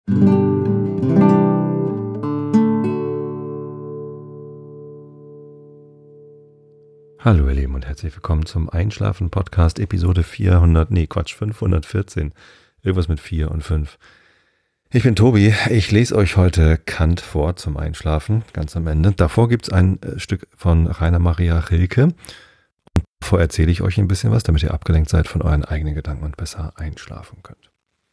Hallo ihr Lieben und herzlich willkommen zum Einschlafen-Podcast Episode 514. Irgendwas mit 4 und 5. Ich bin Tobi, ich lese euch heute Kant vor zum Einschlafen, ganz am Ende. Davor gibt es ein Stück von Rainer Maria Rilke. Und davor erzähle ich euch ein bisschen was, damit ihr abgelenkt seid von euren eigenen Gedanken und besser einschlafen könnt.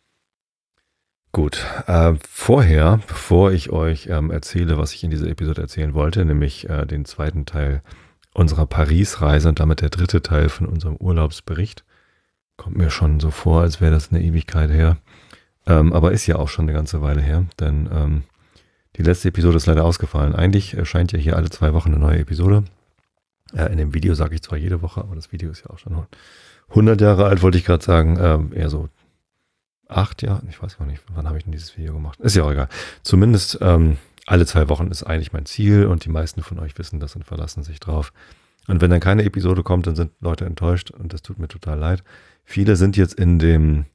Gut, bevor ich euch erzähle, was ich in dieser Episode erzählen wollte, nämlich den zweiten Teil unserer Paris-Reise und damit der dritte Teil von unserem Urlaubsbericht. Kommt mir schon so vor, als wäre das eine Ewigkeit her. Aber ist ja auch schon eine ganze Weile her, denn die letzte Episode ist leider ausgefallen. Eigentlich erscheint ja hier alle 2 Wochen eine neue Episode. In dem Video sage ich zwar jede Woche, aber das Video ist ja auch schon 100 Jahre alt, wollte ich gerade sagen. Eher so 8 Jahre, ich weiß gar nicht, wann habe ich denn dieses Video gemacht? Ist ja auch egal. Zumindest alle 2 Wochen ist eigentlich mein Ziel und die meisten von euch wissen das und verlassen sich drauf. Und wenn dann keine Episode kommt, dann sind Leute enttäuscht und das tut mir total leid. Viele sind jetzt in dem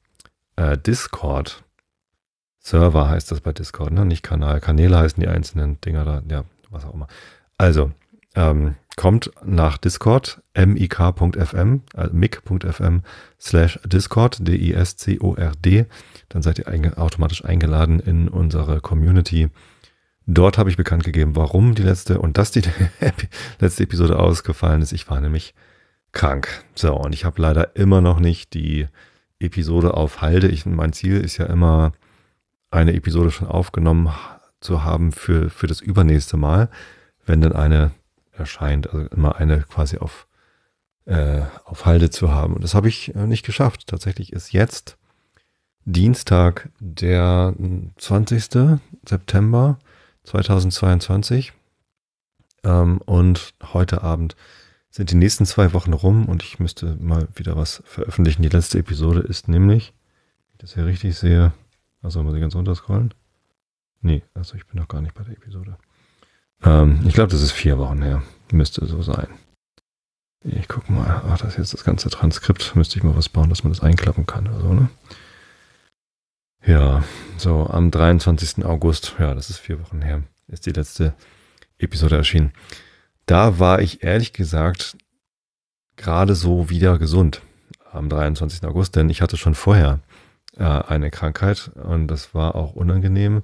Discord-Server, heißt das bei Discord, ne? Nicht Kanal. Kanäle heißen die einzelnen Dinger da, ja, was auch immer. Also, kommt nach Discord, mik.fm, also mic.fm/discord, DISCORD, dann seid ihr automatisch eingeladen in unsere Community. Dort habe ich bekannt gegeben, warum die letzte Episode ausgefallen ist. Ich war nämlich krank. So, und ich habe leider immer noch nicht die Episode auf Halde. Mein Ziel ist ja immer, eine Episode schon aufgenommen zu haben für das übernächste Mal, wenn dann eine erscheint. Also immer eine quasi auf Halde zu haben. Und das habe ich nicht geschafft. Tatsächlich ist jetzt Dienstag, der 20. September 2022 und heute Abend sind die nächsten 2 Wochen rum und ich müsste mal wieder was veröffentlichen. Die letzte Episode ist nämlich, wenn ich das hier richtig sehe, also muss ich ganz runter scrollen? Nee, also ich bin noch gar nicht bei der Episode. Ich glaube, das ist 4 Wochen her. Müsste so sein. Ich gucke mal, das ist jetzt das ganze Transkript. Müsste ich mal was bauen, dass man das einklappen kann oder so, ne? Ja, so am 23. August, ja, das ist 4 Wochen her, ist die letzte Episode erschienen. Da war ich ehrlich gesagt gerade so wieder gesund am 23. August, denn ich hatte schon vorher eine Krankheit und das war auch unangenehm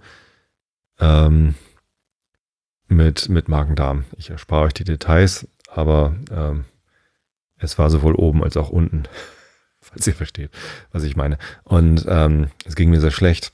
mit Magen-Darm. Ich erspare euch die Details, aber es war sowohl oben als auch unten. Falls ihr versteht, was ich meine. Und es ging mir sehr schlecht.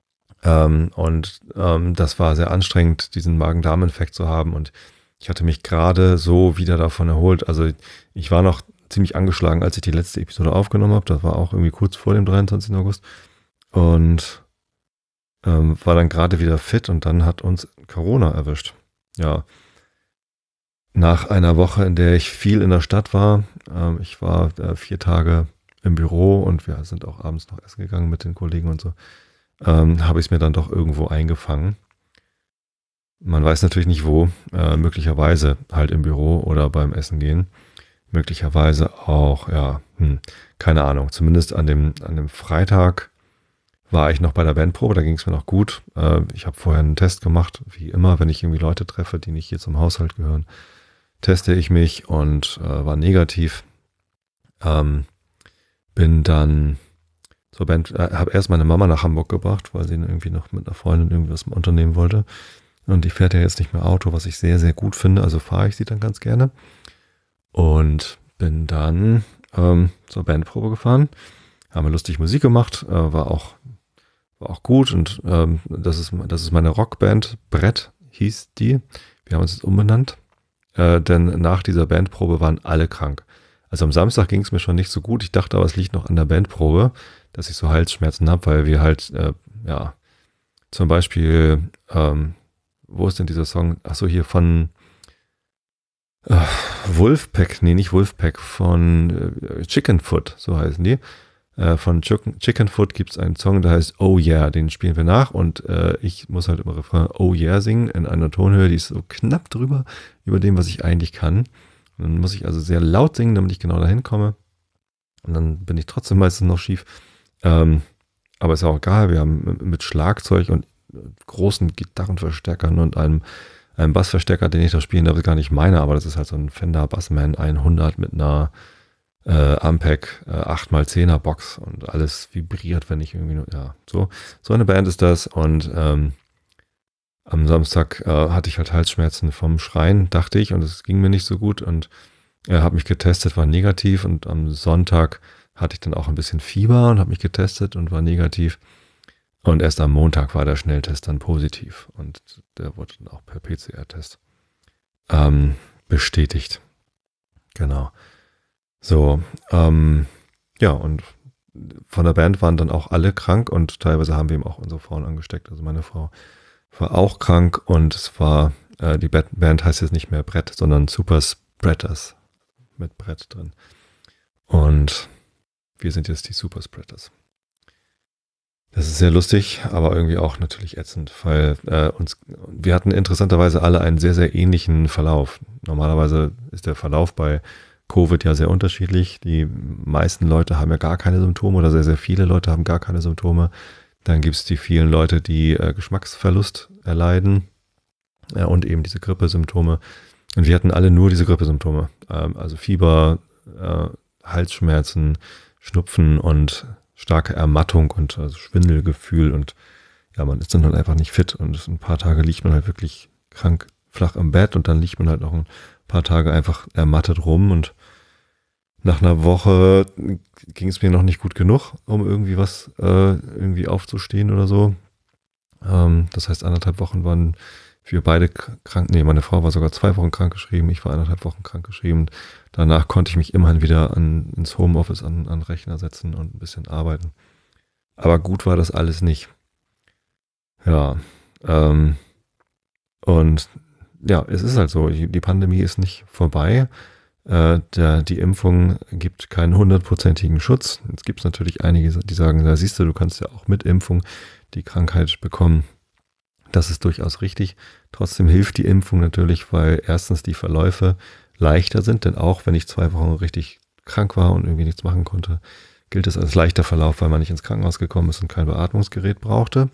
Das war sehr anstrengend, diesen Magen-Darm-Infekt zu haben. Und ich hatte mich gerade so wieder davon erholt. Also ich war noch ziemlich angeschlagen, als ich die letzte Episode aufgenommen habe. Das war auch irgendwie kurz vor dem 23. August. Und war dann gerade wieder fit und dann hat uns Corona erwischt. Ja. Nach einer Woche, in der ich viel in der Stadt war. Ich war 4 Tage im Büro und wir sind auch abends noch essen gegangen mit den Kollegen und so, habe ich es mir dann doch irgendwo eingefangen. Man weiß natürlich nicht wo, möglicherweise halt im Büro oder beim Essen gehen. Möglicherweise auch, ja, keine Ahnung. Zumindest an dem Freitag war ich noch bei der Bandprobe, da ging es mir noch gut. Ich habe vorher einen Test gemacht, wie immer, wenn ich irgendwie Leute treffe, die nicht hier zum Haushalt gehören, teste ich mich und war negativ. Bin dann zur Band, habe erst meine Mama nach Hamburg gebracht, weil sie irgendwie noch mit einer Freundin irgendwas unternehmen wollte. Und die fährt ja jetzt nicht mehr Auto, was ich sehr, sehr gut finde. Also fahre ich sie dann ganz gerne. Und bin dann zur Bandprobe gefahren. Haben wir lustig Musik gemacht, war auch gut. Und das ist meine Rockband. Brett hieß die. Wir haben uns jetzt umbenannt. Denn nach dieser Bandprobe waren alle krank. Also am Samstag ging es mir schon nicht so gut. Ich dachte aber, es liegt noch an der Bandprobe, dass ich so Halsschmerzen habe, weil wir halt, zum Beispiel, wo ist denn dieser Song? Achso, hier von Wolfpack, nee, nicht Wolfpack, von Chickenfoot, so heißen die. Von Chickenfoot gibt es einen Song, der heißt Oh Yeah, den spielen wir nach und ich muss halt im Refrain Oh Yeah singen in einer Tonhöhe, die ist so knapp drüber, über dem, was ich eigentlich kann. Und dann muss ich also sehr laut singen, damit ich genau dahin komme. Und dann bin ich trotzdem meistens noch schief. Aber ist auch egal, wir haben mit Schlagzeug und großen Gitarrenverstärkern und einem Bassverstärker, den ich da spielen darf, ist gar nicht meiner, aber das ist halt so ein Fender Bassman 100 mit einer Ampeg 8x10er Box und alles vibriert, wenn ich irgendwie nur, ja, so eine Band ist das. Und am Samstag hatte ich halt Halsschmerzen vom Schreien, dachte ich, und es ging mir nicht so gut und habe mich getestet, war negativ, und am Sonntag hatte ich dann auch ein bisschen Fieber und habe mich getestet und war negativ. Und erst am Montag war der Schnelltest dann positiv und der wurde dann auch per PCR-Test bestätigt. Genau. So, ja, und von der Band waren dann auch alle krank und teilweise haben wir eben auch unsere Frauen angesteckt. Also meine Frau war auch krank und es war, die Band heißt jetzt nicht mehr Brett, sondern Super Spreaders mit Brett drin. Und wir sind jetzt die Super Spreaders. Das ist sehr lustig, aber irgendwie auch natürlich ätzend, weil wir hatten interessanterweise alle einen sehr, sehr ähnlichen Verlauf. Normalerweise ist der Verlauf bei Covid ja sehr unterschiedlich. Die meisten Leute haben ja gar keine Symptome oder sehr, sehr viele Leute haben gar keine Symptome. Dann gibt es die vielen Leute, die Geschmacksverlust erleiden und eben diese Grippesymptome. Und wir hatten alle nur diese Grippesymptome. Also Fieber, Halsschmerzen, Schnupfen und starke Ermattung und also Schwindelgefühl. Und ja, man ist dann halt einfach nicht fit. Und ein paar Tage liegt man halt wirklich krank flach im Bett und dann liegt man halt noch ein paar Tage einfach ermattet rum. Und nach einer Woche ging es mir noch nicht gut genug, um irgendwie was irgendwie aufzustehen oder so. Das heißt, 1,5 Wochen waren wir beide krank. Nee, meine Frau war sogar 2 Wochen krankgeschrieben. Ich war 1,5 Wochen krankgeschrieben. Danach konnte ich mich immerhin wieder ins Homeoffice an Rechner setzen und ein bisschen arbeiten. Aber gut war das alles nicht. Ja, und ja, es ist halt so, die Pandemie ist nicht vorbei. Die Impfung gibt keinen 100%igen Schutz. Jetzt gibt es natürlich einige, die sagen, da siehst du kannst ja auch mit Impfung die Krankheit bekommen. Das ist durchaus richtig. Trotzdem hilft die Impfung natürlich, weil erstens die Verläufe leichter sind, denn auch wenn ich 2 Wochen richtig krank war und irgendwie nichts machen konnte, gilt es als leichter Verlauf, weil man nicht ins Krankenhaus gekommen ist und kein Beatmungsgerät brauchte.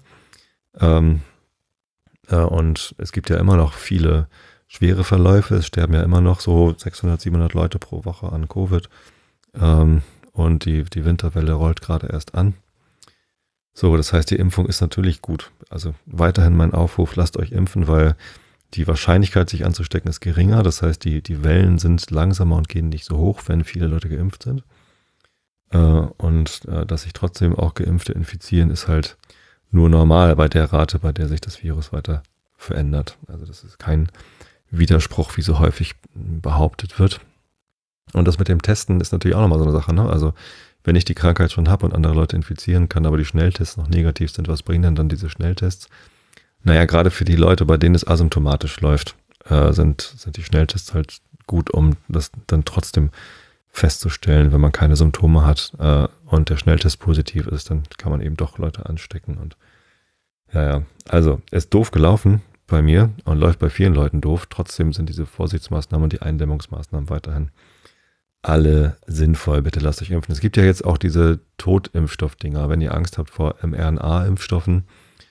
Und es gibt ja immer noch viele schwere Verläufe. Es sterben ja immer noch so 600, 700 Leute pro Woche an Covid. Und die Winterwelle rollt gerade erst an. So, das heißt, die Impfung ist natürlich gut. Also weiterhin mein Aufruf, lasst euch impfen, weil die Wahrscheinlichkeit, sich anzustecken, ist geringer. Das heißt, die Wellen sind langsamer und gehen nicht so hoch, wenn viele Leute geimpft sind. Und dass sich trotzdem auch Geimpfte infizieren, ist halt nur normal bei der Rate, bei der sich das Virus weiter verändert. Also das ist kein Widerspruch, wie so häufig behauptet wird. Und das mit dem Testen ist natürlich auch nochmal so eine Sache, ne? Also wenn ich die Krankheit schon habe und andere Leute infizieren kann, aber die Schnelltests noch negativ sind, was bringen denn dann diese Schnelltests? Naja, gerade für die Leute, bei denen es asymptomatisch läuft, sind die Schnelltests halt gut, um das dann trotzdem festzustellen, wenn man keine Symptome hat und der Schnelltest positiv ist, dann kann man eben doch Leute anstecken. Und ja, also ist doof gelaufen bei mir und läuft bei vielen Leuten doof. Trotzdem sind diese Vorsichtsmaßnahmen und die Eindämmungsmaßnahmen weiterhin alle sinnvoll. Bitte lasst euch impfen. Es gibt ja jetzt auch diese Totimpfstoffdinger, wenn ihr Angst habt vor mRNA-Impfstoffen.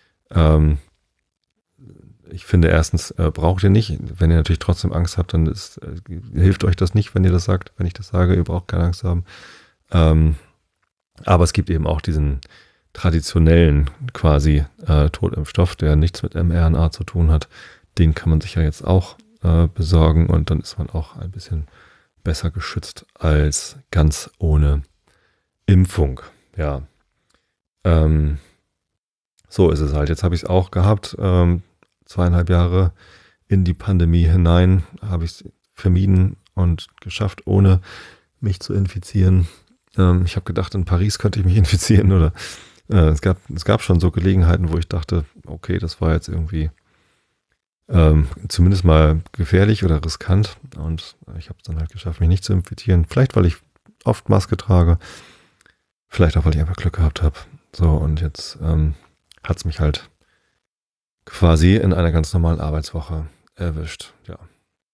Ich finde erstens, braucht ihr nicht. Wenn ihr natürlich trotzdem Angst habt, dann hilft euch das nicht, wenn ihr das sagt. Wenn ich das sage, ihr braucht keine Angst haben. Aber es gibt eben auch diesen traditionellen quasi Totimpfstoff, der nichts mit mRNA zu tun hat. Den kann man sich ja jetzt auch besorgen und dann ist man auch ein bisschen besser geschützt als ganz ohne Impfung. Ja. So ist es halt. Jetzt habe ich es auch gehabt. 2,5 Jahre in die Pandemie hinein habe ich es vermieden und geschafft, ohne mich zu infizieren. Ich habe gedacht, in Paris könnte ich mich infizieren oder es gab schon so Gelegenheiten, wo ich dachte, okay, das war jetzt irgendwie zumindest mal gefährlich oder riskant und ich habe es dann halt geschafft, mich nicht zu infizieren. Vielleicht, weil ich oft Maske trage, vielleicht auch, weil ich einfach Glück gehabt habe. So, und jetzt hat es mich halt quasi in einer ganz normalen Arbeitswoche erwischt. Ja,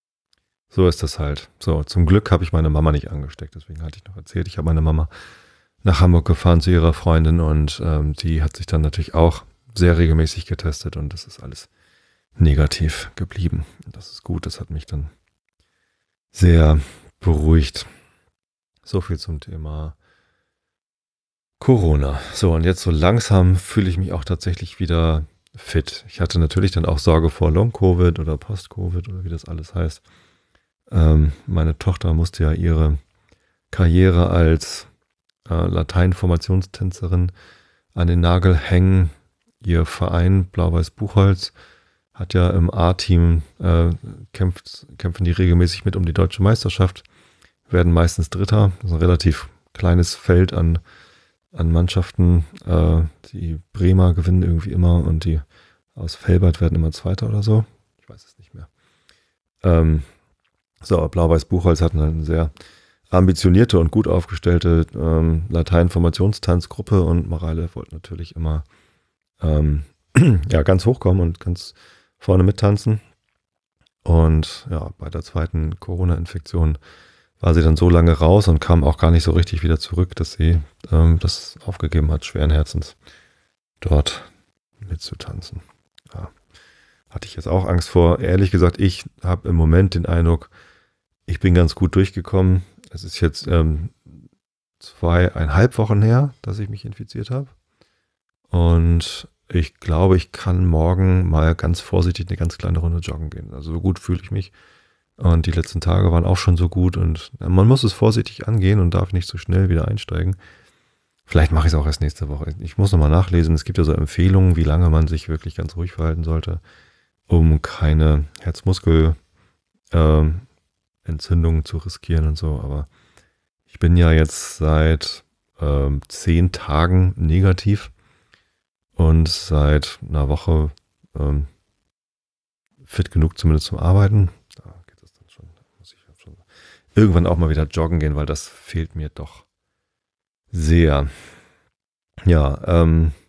so ist das halt. So, zum Glück habe ich meine Mama nicht angesteckt, deswegen hatte ich noch erzählt, ich habe meine Mama nach Hamburg gefahren zu ihrer Freundin und die hat sich dann natürlich auch sehr regelmäßig getestet und das ist alles negativ geblieben. Das ist gut, das hat mich dann sehr beruhigt. So viel zum Thema Corona. So, und jetzt so langsam fühle ich mich auch tatsächlich wieder fit. Ich hatte natürlich dann auch Sorge vor Long-Covid oder Post-Covid oder wie das alles heißt. Meine Tochter musste ja ihre Karriere als Latein-Formationstänzerin an den Nagel hängen. Ihr Verein Blau-Weiß Buchholz hat ja im A-Team kämpfen die regelmäßig mit um die deutsche Meisterschaft, werden meistens Dritter. Das ist ein relativ kleines Feld an Mannschaften. Die Bremer gewinnen irgendwie immer und die aus Velbert werden immer Zweiter oder so. Ich weiß es nicht mehr. Blau-Weiß Buchholz hat eine sehr ambitionierte und gut aufgestellte Latein-Formationstanzgruppe und Mareile wollte natürlich immer ganz hochkommen und ganz vorne mittanzen. Und ja, bei der zweiten Corona-Infektion war sie dann so lange raus und kam auch gar nicht so richtig wieder zurück, dass sie das aufgegeben hat, schweren Herzens dort mitzutanzen. Ja. Hatte ich jetzt auch Angst vor. Ehrlich gesagt, ich habe im Moment den Eindruck, ich bin ganz gut durchgekommen. Es ist jetzt 2,5 Wochen her, dass ich mich infiziert habe. Und ich glaube, ich kann morgen mal ganz vorsichtig eine ganz kleine Runde joggen gehen. Also so gut fühle ich mich. Und die letzten Tage waren auch schon so gut. Und man muss es vorsichtig angehen und darf nicht so schnell wieder einsteigen. Vielleicht mache ich es auch erst nächste Woche. Ich muss nochmal nachlesen. Es gibt ja so Empfehlungen, wie lange man sich wirklich ganz ruhig verhalten sollte, um keine Herzmuskelentzündungen zu riskieren und so. Aber ich bin ja jetzt seit 10 Tagen negativ. Und seit einer Woche fit genug zumindest zum Arbeiten. Da geht es dann schon. Da muss ich schon irgendwann auch mal wieder joggen gehen, weil das fehlt mir doch sehr. Ja,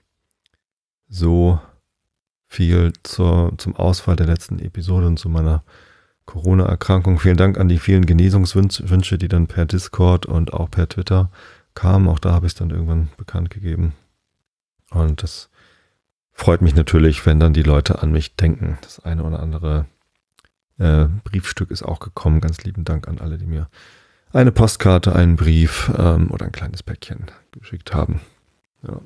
so viel zum Ausfall der letzten Episode und zu meiner Corona-Erkrankung. Vielen Dank an die vielen Genesungswünsche, die dann per Discord und auch per Twitter kamen. Auch da habe ich es dann irgendwann bekannt gegeben. Und das freut mich natürlich, wenn dann die Leute an mich denken. Das eine oder andere Briefstück ist auch gekommen. Ganz lieben Dank an alle, die mir eine Postkarte, einen Brief oder ein kleines Päckchen geschickt haben. Ja.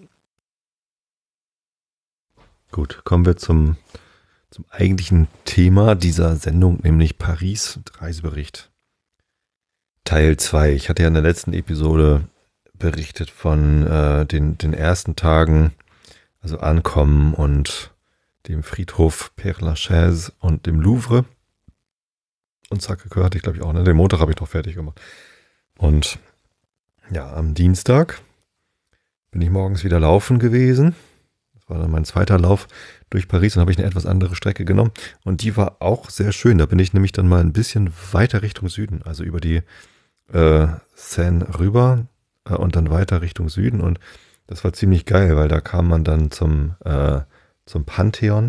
Gut, kommen wir zum eigentlichen Thema dieser Sendung, nämlich Paris Reisebericht Teil 2. Ich hatte ja in der letzten Episode berichtet von den ersten Tagen, also Ankommen und dem Friedhof Père Lachaise und dem Louvre. Und Sacré-Cœur hatte ich, glaube ich, auch. Ne? Den Montag habe ich noch fertig gemacht. Und ja, am Dienstag bin ich morgens wieder laufen gewesen. Das war dann mein zweiter Lauf durch Paris und habe ich eine etwas andere Strecke genommen. Und die war auch sehr schön. Da bin ich nämlich dann mal ein bisschen weiter Richtung Süden, also über die Seine rüber und dann weiter Richtung Süden. Und das war ziemlich geil, weil da kam man dann zum Pantheon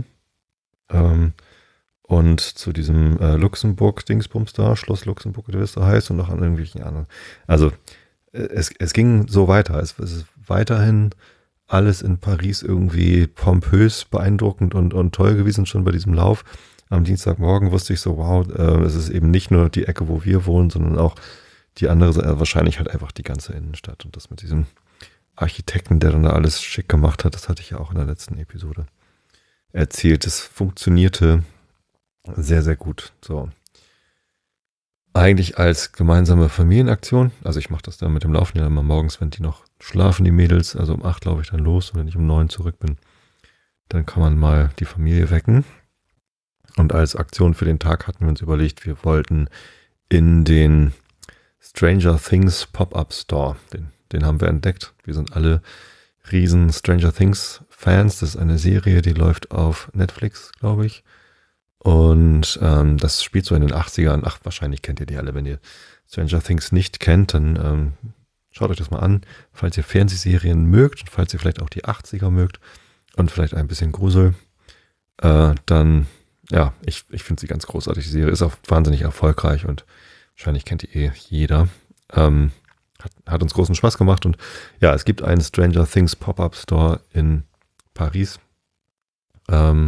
und zu diesem Luxemburg-Dingsbums da, Schloss Luxemburg, wie das da heißt, und noch an irgendwelchen anderen. Also es ging so weiter. Es ist weiterhin alles in Paris irgendwie pompös, beeindruckend und toll gewesen schon bei diesem Lauf. Am Dienstagmorgen wusste ich so, wow, es ist eben nicht nur die Ecke, wo wir wohnen, sondern auch die andere Seite, wahrscheinlich halt einfach die ganze Innenstadt. Und das mit diesem Architekten, der dann da alles schick gemacht hat, das hatte ich ja auch in der letzten Episode erzählt. Das funktionierte sehr, sehr gut. So. Eigentlich als gemeinsame Familienaktion. Also ich mache das dann mit dem Laufen ja immer morgens, wenn die noch schlafen, die Mädels. Also um 8 laufe ich dann los und wenn ich um 9 zurück bin, dann kann man mal die Familie wecken. Und als Aktion für den Tag hatten wir uns überlegt, wir wollten in den Stranger Things Pop-Up Store, den haben wir entdeckt. Wir sind alle riesen Stranger Things Fans. Das ist eine Serie, die läuft auf Netflix, glaube ich. Und das spielt so in den 80ern. Ach, wahrscheinlich kennt ihr die alle. Wenn ihr Stranger Things nicht kennt, dann schaut euch das mal an. Falls ihr Fernsehserien mögt und falls ihr vielleicht auch die 80er mögt und vielleicht ein bisschen Grusel, dann, ja, ich finde sie ganz großartig. Die Serie ist auch wahnsinnig erfolgreich und wahrscheinlich kennt die jeder. hat uns großen Spaß gemacht. Und ja, es gibt einen Stranger Things Pop-Up Store in Paris am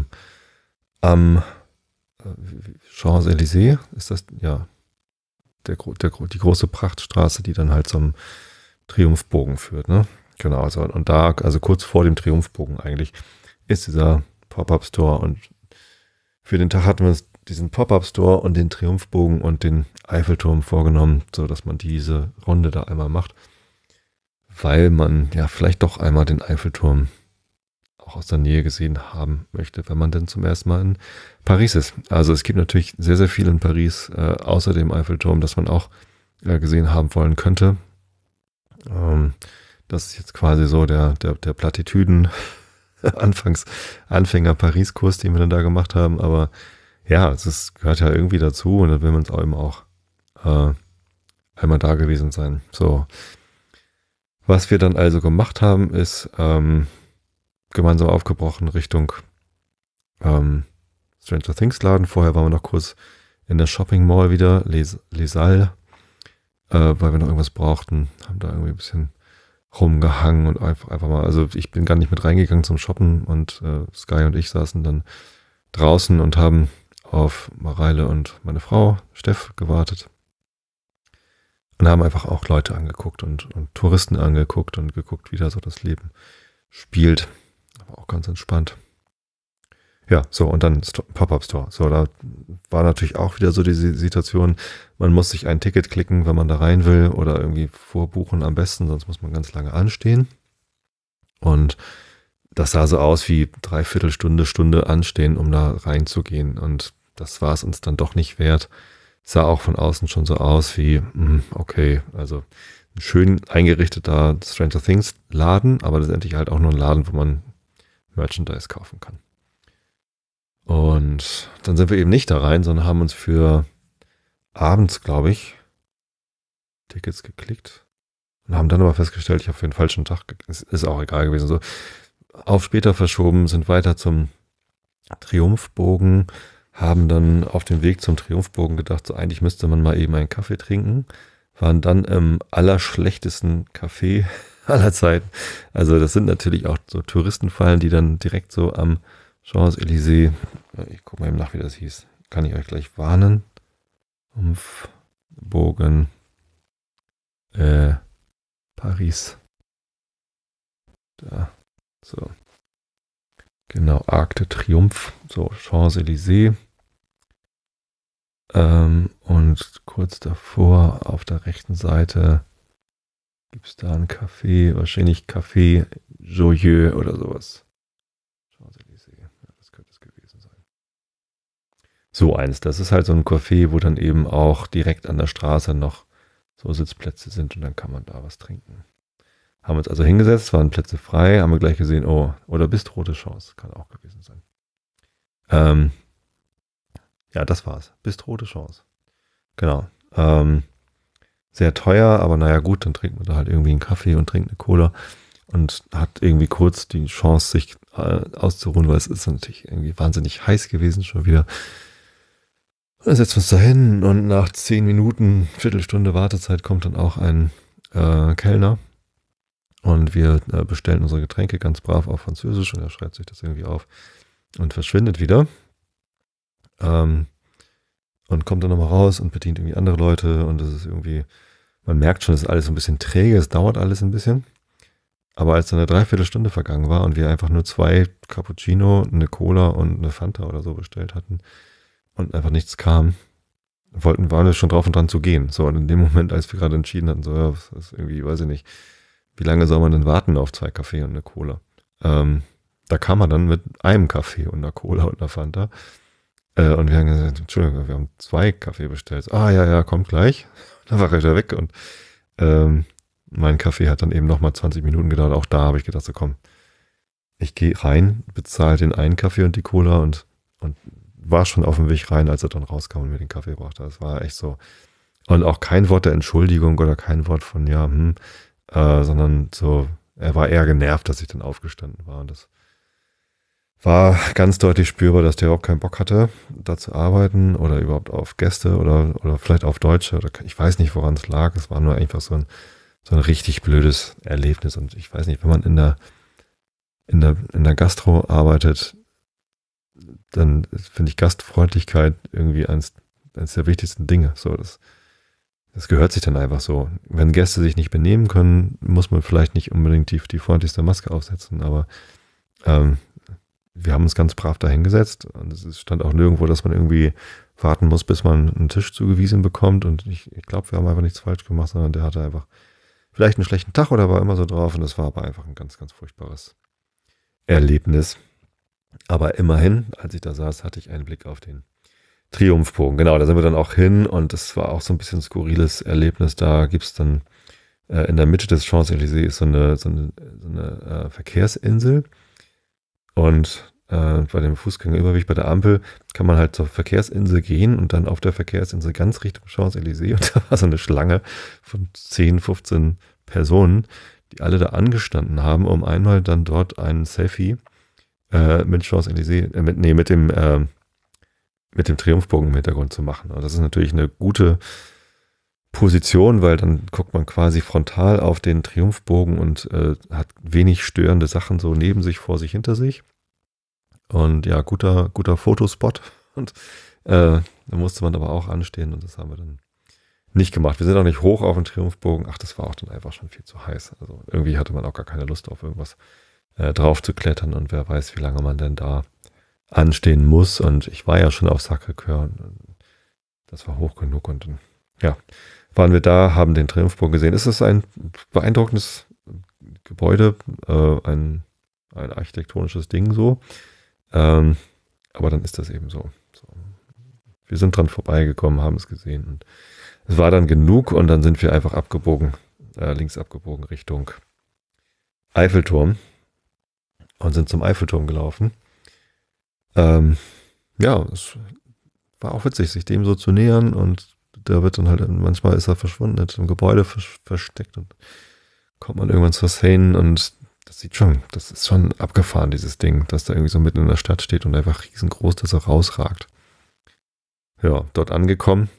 Champs-Élysées ist das, ja, die große Prachtstraße, die dann halt zum Triumphbogen führt, ne? Genau, also, und da, also kurz vor dem Triumphbogen eigentlich, ist dieser Pop-Up-Store, und für den Tag hatten wir uns diesen Pop-Up-Store und den Triumphbogen und den Eiffelturm vorgenommen, so dass man diese Runde da einmal macht, weil man ja vielleicht doch einmal den Eiffelturm auch aus der Nähe gesehen haben möchte, wenn man denn zum ersten Mal in Paris ist. Also es gibt natürlich sehr, sehr viel in Paris, außer dem Eiffelturm, das man auch gesehen haben wollen könnte. Das ist jetzt quasi so der Plattitüden Anfänger-Paris-Kurs, den wir dann da gemacht haben. Aber ja, gehört ja irgendwie dazu, und dann will man es auch eben auch einmal da gewesen sein. So, was wir dann also gemacht haben, ist gemeinsam aufgebrochen Richtung Stranger Things Laden. Vorher waren wir noch kurz in der Shopping Mall wieder, Les Halles, weil wir noch irgendwas brauchten, haben da irgendwie ein bisschen rumgehangen und einfach mal, also ich bin gar nicht mit reingegangen zum Shoppen, und Sky und ich saßen dann draußen und haben auf Mareile und meine Frau Steff gewartet und haben einfach auch Leute angeguckt und Touristen angeguckt und geguckt, wie da so das Leben spielt. Aber auch ganz entspannt. Ja, so, und dann Pop-Up-Store. So, da war natürlich auch wieder so die Situation, man muss sich ein Ticket klicken, wenn man da rein will, oder irgendwie vorbuchen am besten, sonst muss man ganz lange anstehen. Und das sah so aus wie Stunde anstehen, um da reinzugehen. Und das war es uns dann doch nicht wert. Sah auch von außen schon so aus wie, okay, also ein schön eingerichteter Stranger Things Laden, aber letztendlich halt auch nur ein Laden, wo man Merchandise kaufen kann. Und dann sind wir eben nicht da rein, sondern haben uns für abends, glaube ich, Tickets geklickt und haben dann aber festgestellt, ich habe für den falschen Tag, ist auch egal gewesen, so auf später verschoben, sind weiter zum Triumphbogen, haben dann auf dem Weg zum Triumphbogen gedacht, so eigentlich müsste man mal eben einen Kaffee trinken, waren dann im allerschlechtesten Café aller Zeiten. Also das sind natürlich auch so Touristenfallen, die dann direkt so am Champs-Élysées, ich gucke mal eben nach, wie das hieß, kann ich euch gleich warnen. Bogen, Paris. Da, so. Genau, Arc de Triomphe, so Champs-Élysées. Und kurz davor auf der rechten Seite gibt es da ein Café, wahrscheinlich Café Joyeux oder sowas. Champs-Élysées, ja, das könnte es gewesen sein. So eins, das ist halt so ein Café, wo dann eben auch direkt an der Straße noch so Sitzplätze sind, und dann kann man da was trinken. Haben uns also hingesetzt, waren Plätze frei, haben wir gleich gesehen, oh, oder Bistro de Chance, kann auch gewesen sein. Ja, das war's. Bistro de Chance. Genau. Sehr teuer, aber naja gut, dann trinkt man da halt irgendwie einen Kaffee und trinkt eine Cola und hat irgendwie kurz die Chance, sich auszuruhen, weil es ist natürlich irgendwie wahnsinnig heiß gewesen schon wieder. Und dann setzen wir uns da hin, und nach 10 Minuten, Viertelstunde Wartezeit kommt dann auch ein Kellner, und wir bestellen unsere Getränke ganz brav auf Französisch, und er schreibt sich das irgendwie auf und verschwindet wieder. Und kommt dann nochmal raus und bedient irgendwie andere Leute, und das ist irgendwie, man merkt schon, es ist alles so ein bisschen träge, es dauert alles ein bisschen. Aber als dann eine Dreiviertelstunde vergangen war und wir einfach nur 2 Cappuccino, eine Cola und eine Fanta oder so bestellt hatten und einfach nichts kam, waren wir schon drauf und dran zu gehen. So, und in dem Moment, als wir gerade entschieden hatten, so, ja, das ist irgendwie, weiß ich nicht, wie lange soll man denn warten auf 2 Kaffee und eine Cola? Da kam er dann mit einem Kaffee und einer Cola und einer Fanta. Und wir haben gesagt, Entschuldigung, wir haben 2 Kaffee bestellt. Ah, ja, kommt gleich. Dann war er wieder weg, und mein Kaffee hat dann eben nochmal 20 Minuten gedauert. Auch da habe ich gedacht, so komm, ich gehe rein, bezahle den einen Kaffee und die Cola, und war schon auf dem Weg rein, als er dann rauskam und mir den Kaffee brachte. Das war echt so. Und auch kein Wort der Entschuldigung oder kein Wort von sondern so, er war eher genervt, dass ich dann aufgestanden war. Und das war ganz deutlich spürbar, dass der überhaupt keinen Bock hatte, da zu arbeiten oder überhaupt auf Gäste oder vielleicht auf Deutsche. Oder ich weiß nicht, woran es lag. Es war nur einfach so ein so ein richtig blödes Erlebnis. Und ich weiß nicht, wenn man in der Gastro arbeitet, dann finde ich Gastfreundlichkeit irgendwie eines der wichtigsten Dinge. So, das gehört sich dann einfach so. Wenn Gäste sich nicht benehmen können, muss man vielleicht nicht unbedingt die freundlichste Maske aufsetzen, aber ähm, wir haben uns ganz brav dahingesetzt und es stand auch nirgendwo, dass man irgendwie warten muss, bis man einen Tisch zugewiesen bekommt. Und ich glaube, wir haben einfach nichts falsch gemacht, sondern der hatte einfach vielleicht einen schlechten Tag oder war immer so drauf. Und das war aber einfach ein ganz, ganz furchtbares Erlebnis. Aber immerhin, als ich da saß, hatte ich einen Blick auf den Triumphbogen. Genau, da sind wir dann auch hin und das war auch so ein bisschen ein skurriles Erlebnis. Da gibt es dann in der Mitte des Champs-Élysées ist so eine Verkehrsinsel. Und bei dem Fußgängerüberweg bei der Ampel kann man halt zur Verkehrsinsel gehen und dann auf der Verkehrsinsel ganz Richtung Champs-Élysées. Und da war so eine Schlange von 10, 15 Personen, die alle da angestanden haben, um einmal dann dort ein Selfie mit Champs-Élysées, mit dem Triumphbogen im Hintergrund zu machen. Und das ist natürlich eine gute Position, weil dann guckt man quasi frontal auf den Triumphbogen und hat wenig störende Sachen so neben sich, vor sich, hinter sich. Und ja, guter Fotospot. Und da musste man aber auch anstehen und das haben wir dann nicht gemacht. Wir sind auch nicht hoch auf den Triumphbogen. Ach, das war auch dann einfach schon viel zu heiß. Also irgendwie hatte man auch gar keine Lust auf irgendwas drauf zu klettern und wer weiß, wie lange man denn da anstehen muss. Und ich war ja schon auf Sacré-Cœur und das war hoch genug und dann, ja, waren wir da, haben den Triumphbogen gesehen. Es ist ein beeindruckendes Gebäude, ein architektonisches Ding so. Aber dann ist das eben so. Wir sind dran vorbeigekommen, haben es gesehen und es war dann genug und dann sind wir einfach abgebogen, links abgebogen Richtung Eiffelturm und sind zum Eiffelturm gelaufen. Ja, es war auch witzig, sich dem so zu nähern und da wird dann halt, manchmal ist er verschwunden, ist im Gebäude versteckt und kommt man irgendwann zur Seine und das ist schon abgefahren, dieses Ding, dass da irgendwie so mitten in der Stadt steht und einfach riesengroß, dass er rausragt. Ja, dort angekommen,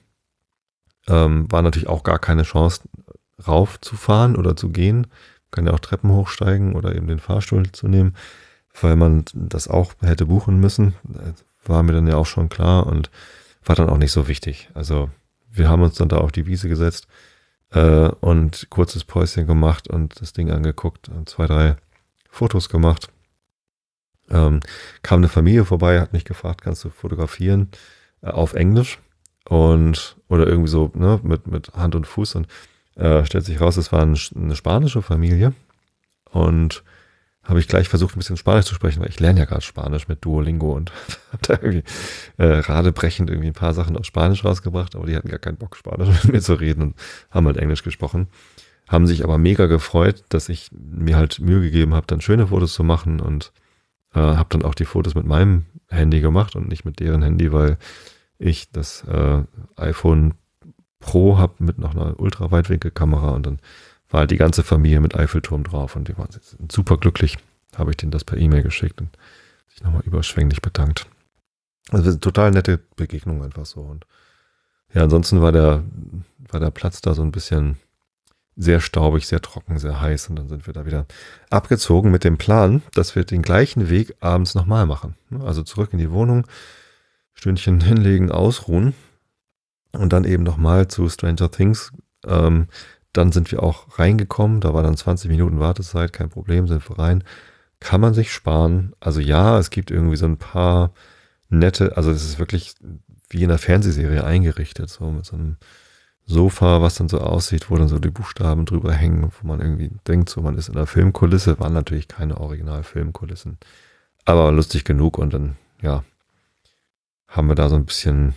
war natürlich auch gar keine Chance, raufzufahren oder zu gehen. Man kann ja auch Treppen hochsteigen oder eben den Fahrstuhl zu nehmen, weil man das auch hätte buchen müssen. Das war mir dann ja auch schon klar und war dann auch nicht so wichtig. Also wir haben uns dann da auf die Wiese gesetzt und kurzes Päuschen gemacht und das Ding angeguckt und 2, 3 Fotos gemacht. Kam eine Familie vorbei, hat mich gefragt, kannst du fotografieren auf Englisch oder irgendwie so ne, mit Hand und Fuß und stellt sich raus, es war eine spanische Familie und habe ich gleich versucht, ein bisschen Spanisch zu sprechen, weil ich lerne ja gerade Spanisch mit Duolingo und habe da irgendwie radebrechend irgendwie ein paar Sachen aus Spanisch rausgebracht, aber die hatten gar keinen Bock, Spanisch mit mir zu reden und haben halt Englisch gesprochen. Haben sich aber mega gefreut, dass ich mir halt Mühe gegeben habe, dann schöne Fotos zu machen und habe dann auch die Fotos mit meinem Handy gemacht und nicht mit deren Handy, weil ich das iPhone Pro habe mit noch einer Ultraweitwinkelkamera und dann war halt die ganze Familie mit Eiffelturm drauf und die waren super glücklich. Habe ich denen das per E-Mail geschickt und sich nochmal überschwänglich bedankt. Also total nette Begegnung einfach so. Und ja, ansonsten war der Platz da so ein bisschen sehr staubig, sehr trocken, sehr heiß und dann sind wir da wieder abgezogen mit dem Plan, dass wir den gleichen Weg abends nochmal machen. Also zurück in die Wohnung, Stündchen hinlegen, ausruhen und dann eben nochmal zu Stranger Things. Dann sind wir auch reingekommen, da war dann 20 Minuten Wartezeit, kein Problem, sind wir rein. Kann man sich sparen. Also ja, es gibt irgendwie so ein paar nette, also es ist wirklich wie in einer Fernsehserie eingerichtet, so mit so einem Sofa, was dann so aussieht, wo dann so die Buchstaben drüber hängen, wo man irgendwie denkt, so man ist in einer Filmkulisse, waren natürlich keine Original-Filmkulissen, aber lustig genug und dann, ja, haben wir da so ein bisschen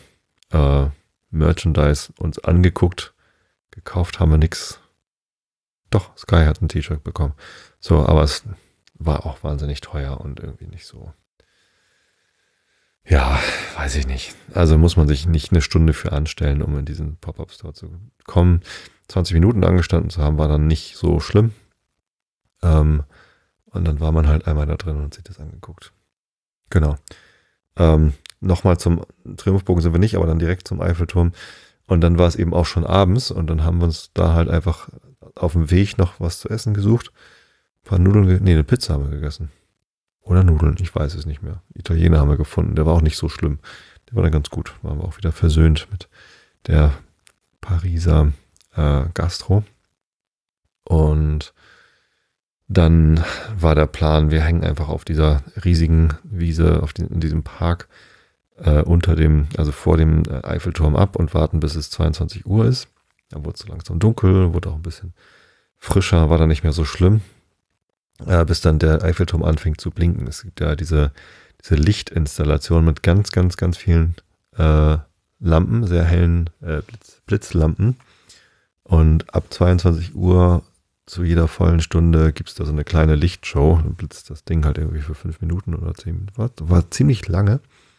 Merchandise uns angeguckt. Gekauft haben wir nichts. Doch, Sky hat ein T-Shirt bekommen. So, aber es war auch wahnsinnig teuer und irgendwie nicht so. Ja, weiß ich nicht. Also muss man sich nicht eine Stunde für anstellen, um in diesen Pop-Up-Store zu kommen. 20 Minuten angestanden zu haben, war dann nicht so schlimm. Und dann war man halt einmal da drin und sich das angeguckt. Genau. Nochmal zum Triumphbogen sind wir nicht, aber dann direkt zum Eiffelturm. Und dann war es eben auch schon abends und dann haben wir uns da halt einfach auf dem Weg noch was zu essen gesucht. Ein paar Nudeln, eine Pizza haben wir gegessen. Oder Nudeln, ich weiß es nicht mehr. Italiener haben wir gefunden, der war auch nicht so schlimm. Der war dann ganz gut. Waren wir auch wieder versöhnt mit der Pariser Gastro. Und dann war der Plan, wir hängen einfach auf dieser riesigen Wiese, in diesem Park also vor dem Eiffelturm ab und warten, bis es 22 Uhr ist. Dann wurde es so langsam dunkel, wurde auch ein bisschen frischer, war dann nicht mehr so schlimm, bis dann der Eiffelturm anfängt zu blinken. Es gibt ja diese Lichtinstallation mit ganz, ganz, ganz vielen Lampen, sehr hellen Blitzlampen. Und ab 22 Uhr zu jeder vollen Stunde gibt es da so eine kleine Lichtshow. Dann blitzt das Ding halt irgendwie für 5 Minuten oder 10 Minuten. War ziemlich lange.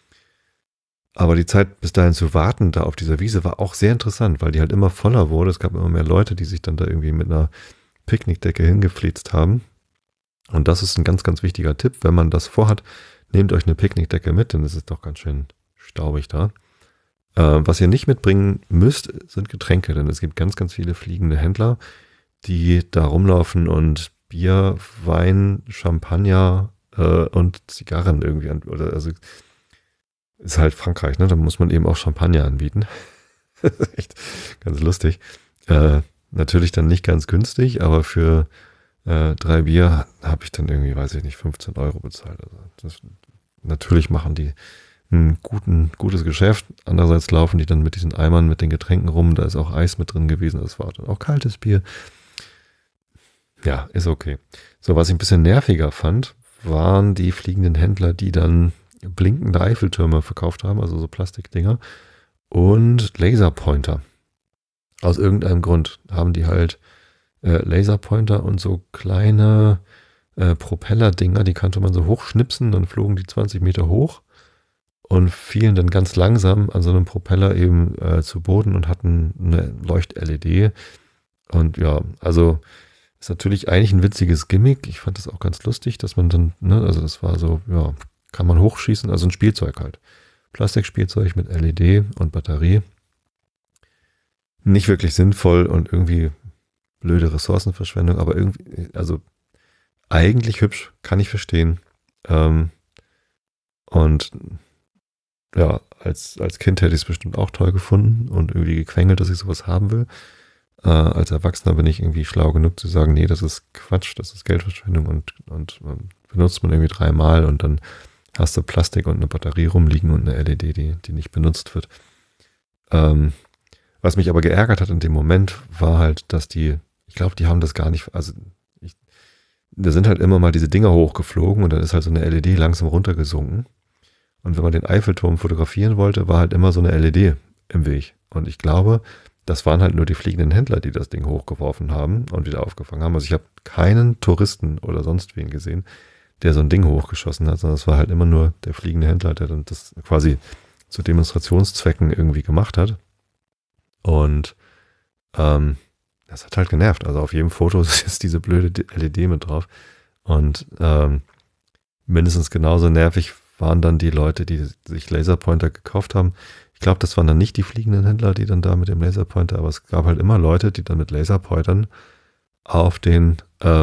Aber die Zeit bis dahin zu warten da auf dieser Wiese war auch sehr interessant, weil die halt immer voller wurde. Es gab immer mehr Leute, die sich dann da irgendwie mit einer Picknickdecke hingeflitzt haben. Und das ist ein ganz, ganz wichtiger Tipp. Wenn man das vorhat, nehmt euch eine Picknickdecke mit, denn es ist doch ganz schön staubig da. Was ihr nicht mitbringen müsst, sind Getränke, denn es gibt ganz, ganz viele fliegende Händler, die da rumlaufen und Bier, Wein, Champagner und Zigarren irgendwie also ist halt Frankreich, ne? Da muss man eben auch Champagner anbieten. Echt ganz lustig. Natürlich dann nicht ganz günstig, aber für 3 Bier habe ich dann irgendwie, weiß ich nicht, 15 Euro bezahlt. Also natürlich machen die ein gutes Geschäft. Andererseits laufen die dann mit diesen Eimern mit den Getränken rum. Da ist auch Eis mit drin gewesen. Das war dann auch kaltes Bier. Ja, ist okay. So, was ich ein bisschen nerviger fand, waren die fliegenden Händler, die dann blinkende Eiffeltürme verkauft haben, also so Plastikdinger und Laserpointer. Aus irgendeinem Grund haben die halt Laserpointer und so kleine Propellerdinger, die konnte man so hochschnipsen, dann flogen die 20 Meter hoch und fielen dann ganz langsam an so einem Propeller eben zu Boden und hatten eine Leucht-LED. Und ja, also ist natürlich eigentlich ein witziges Gimmick. Ich fand das auch ganz lustig, dass man dann, ne, also das war so, ja, kann man hochschießen, also ein Spielzeug halt. Plastikspielzeug mit LED und Batterie. Nicht wirklich sinnvoll und irgendwie blöde Ressourcenverschwendung, aber irgendwie, also eigentlich hübsch, kann ich verstehen. Und ja, als Kind hätte ich es bestimmt auch toll gefunden und irgendwie gequengelt, dass ich sowas haben will. Als Erwachsener bin ich irgendwie schlau genug zu sagen, nee, das ist Quatsch, das ist Geldverschwendung und benutzt man irgendwie 3-mal und dann hast du Plastik und eine Batterie rumliegen und eine LED, die nicht benutzt wird. Was mich aber geärgert hat in dem Moment, war halt, dass ich glaube, die haben das gar nicht, also da sind halt immer mal diese Dinger hochgeflogen und dann ist halt so eine LED langsam runtergesunken. Und wenn man den Eiffelturm fotografieren wollte, war halt immer so eine LED im Weg. Und ich glaube, das waren halt nur die fliegenden Händler, die das Ding hochgeworfen haben und wieder aufgefangen haben. Also ich habe keinen Touristen oder sonst wen gesehen, der so ein Ding hochgeschossen hat, sondern es war halt immer nur der fliegende Händler, der dann das quasi zu Demonstrationszwecken irgendwie gemacht hat. Und das hat halt genervt. Also auf jedem Foto ist jetzt diese blöde LED mit drauf. Und mindestens genauso nervig waren dann die Leute, die sich Laserpointer gekauft haben. Ich glaube, das waren dann nicht die fliegenden Händler, die dann da mit dem Laserpointer, aber es gab halt immer Leute, die dann mit Laserpointern auf den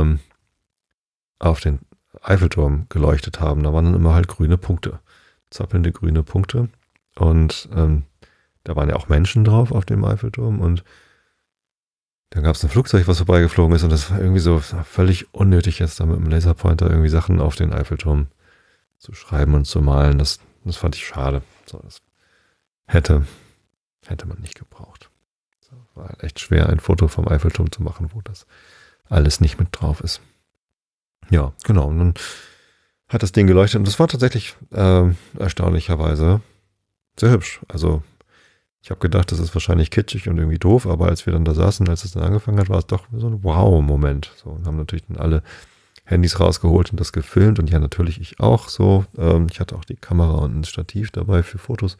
Eiffelturm geleuchtet haben. Da waren dann immer halt grüne Punkte, zappelnde grüne Punkte. Und da waren ja auch Menschen drauf auf dem Eiffelturm und dann gab es ein Flugzeug, was vorbeigeflogen ist und das war irgendwie so völlig unnötig, jetzt da mit dem Laserpointer irgendwie Sachen auf den Eiffelturm zu schreiben und zu malen. Das fand ich schade. So, das hätte man nicht gebraucht. So, war halt echt schwer, ein Foto vom Eiffelturm zu machen, wo das alles nicht mit drauf ist. Ja, genau. Und dann hat das Ding geleuchtet und das war tatsächlich erstaunlicherweise sehr hübsch. Also ich habe gedacht, das ist wahrscheinlich kitschig und irgendwie doof, aber als wir dann da saßen, als es dann angefangen hat, war es doch so ein Wow-Moment. So, und haben natürlich dann alle Handys rausgeholt und das gefilmt und ja, natürlich ich auch so. Ich hatte auch die Kamera und ein Stativ dabei für Fotos.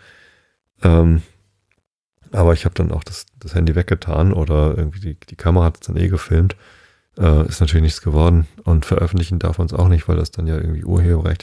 Aber ich habe dann auch das Handy weggetan oder irgendwie die Kamera hat es dann gefilmt. Ist natürlich nichts geworden und veröffentlichen darf man es auch nicht, weil das dann ja irgendwie urheberrechtlich geschützt ist, aber für sich selbst darf man es ja machen.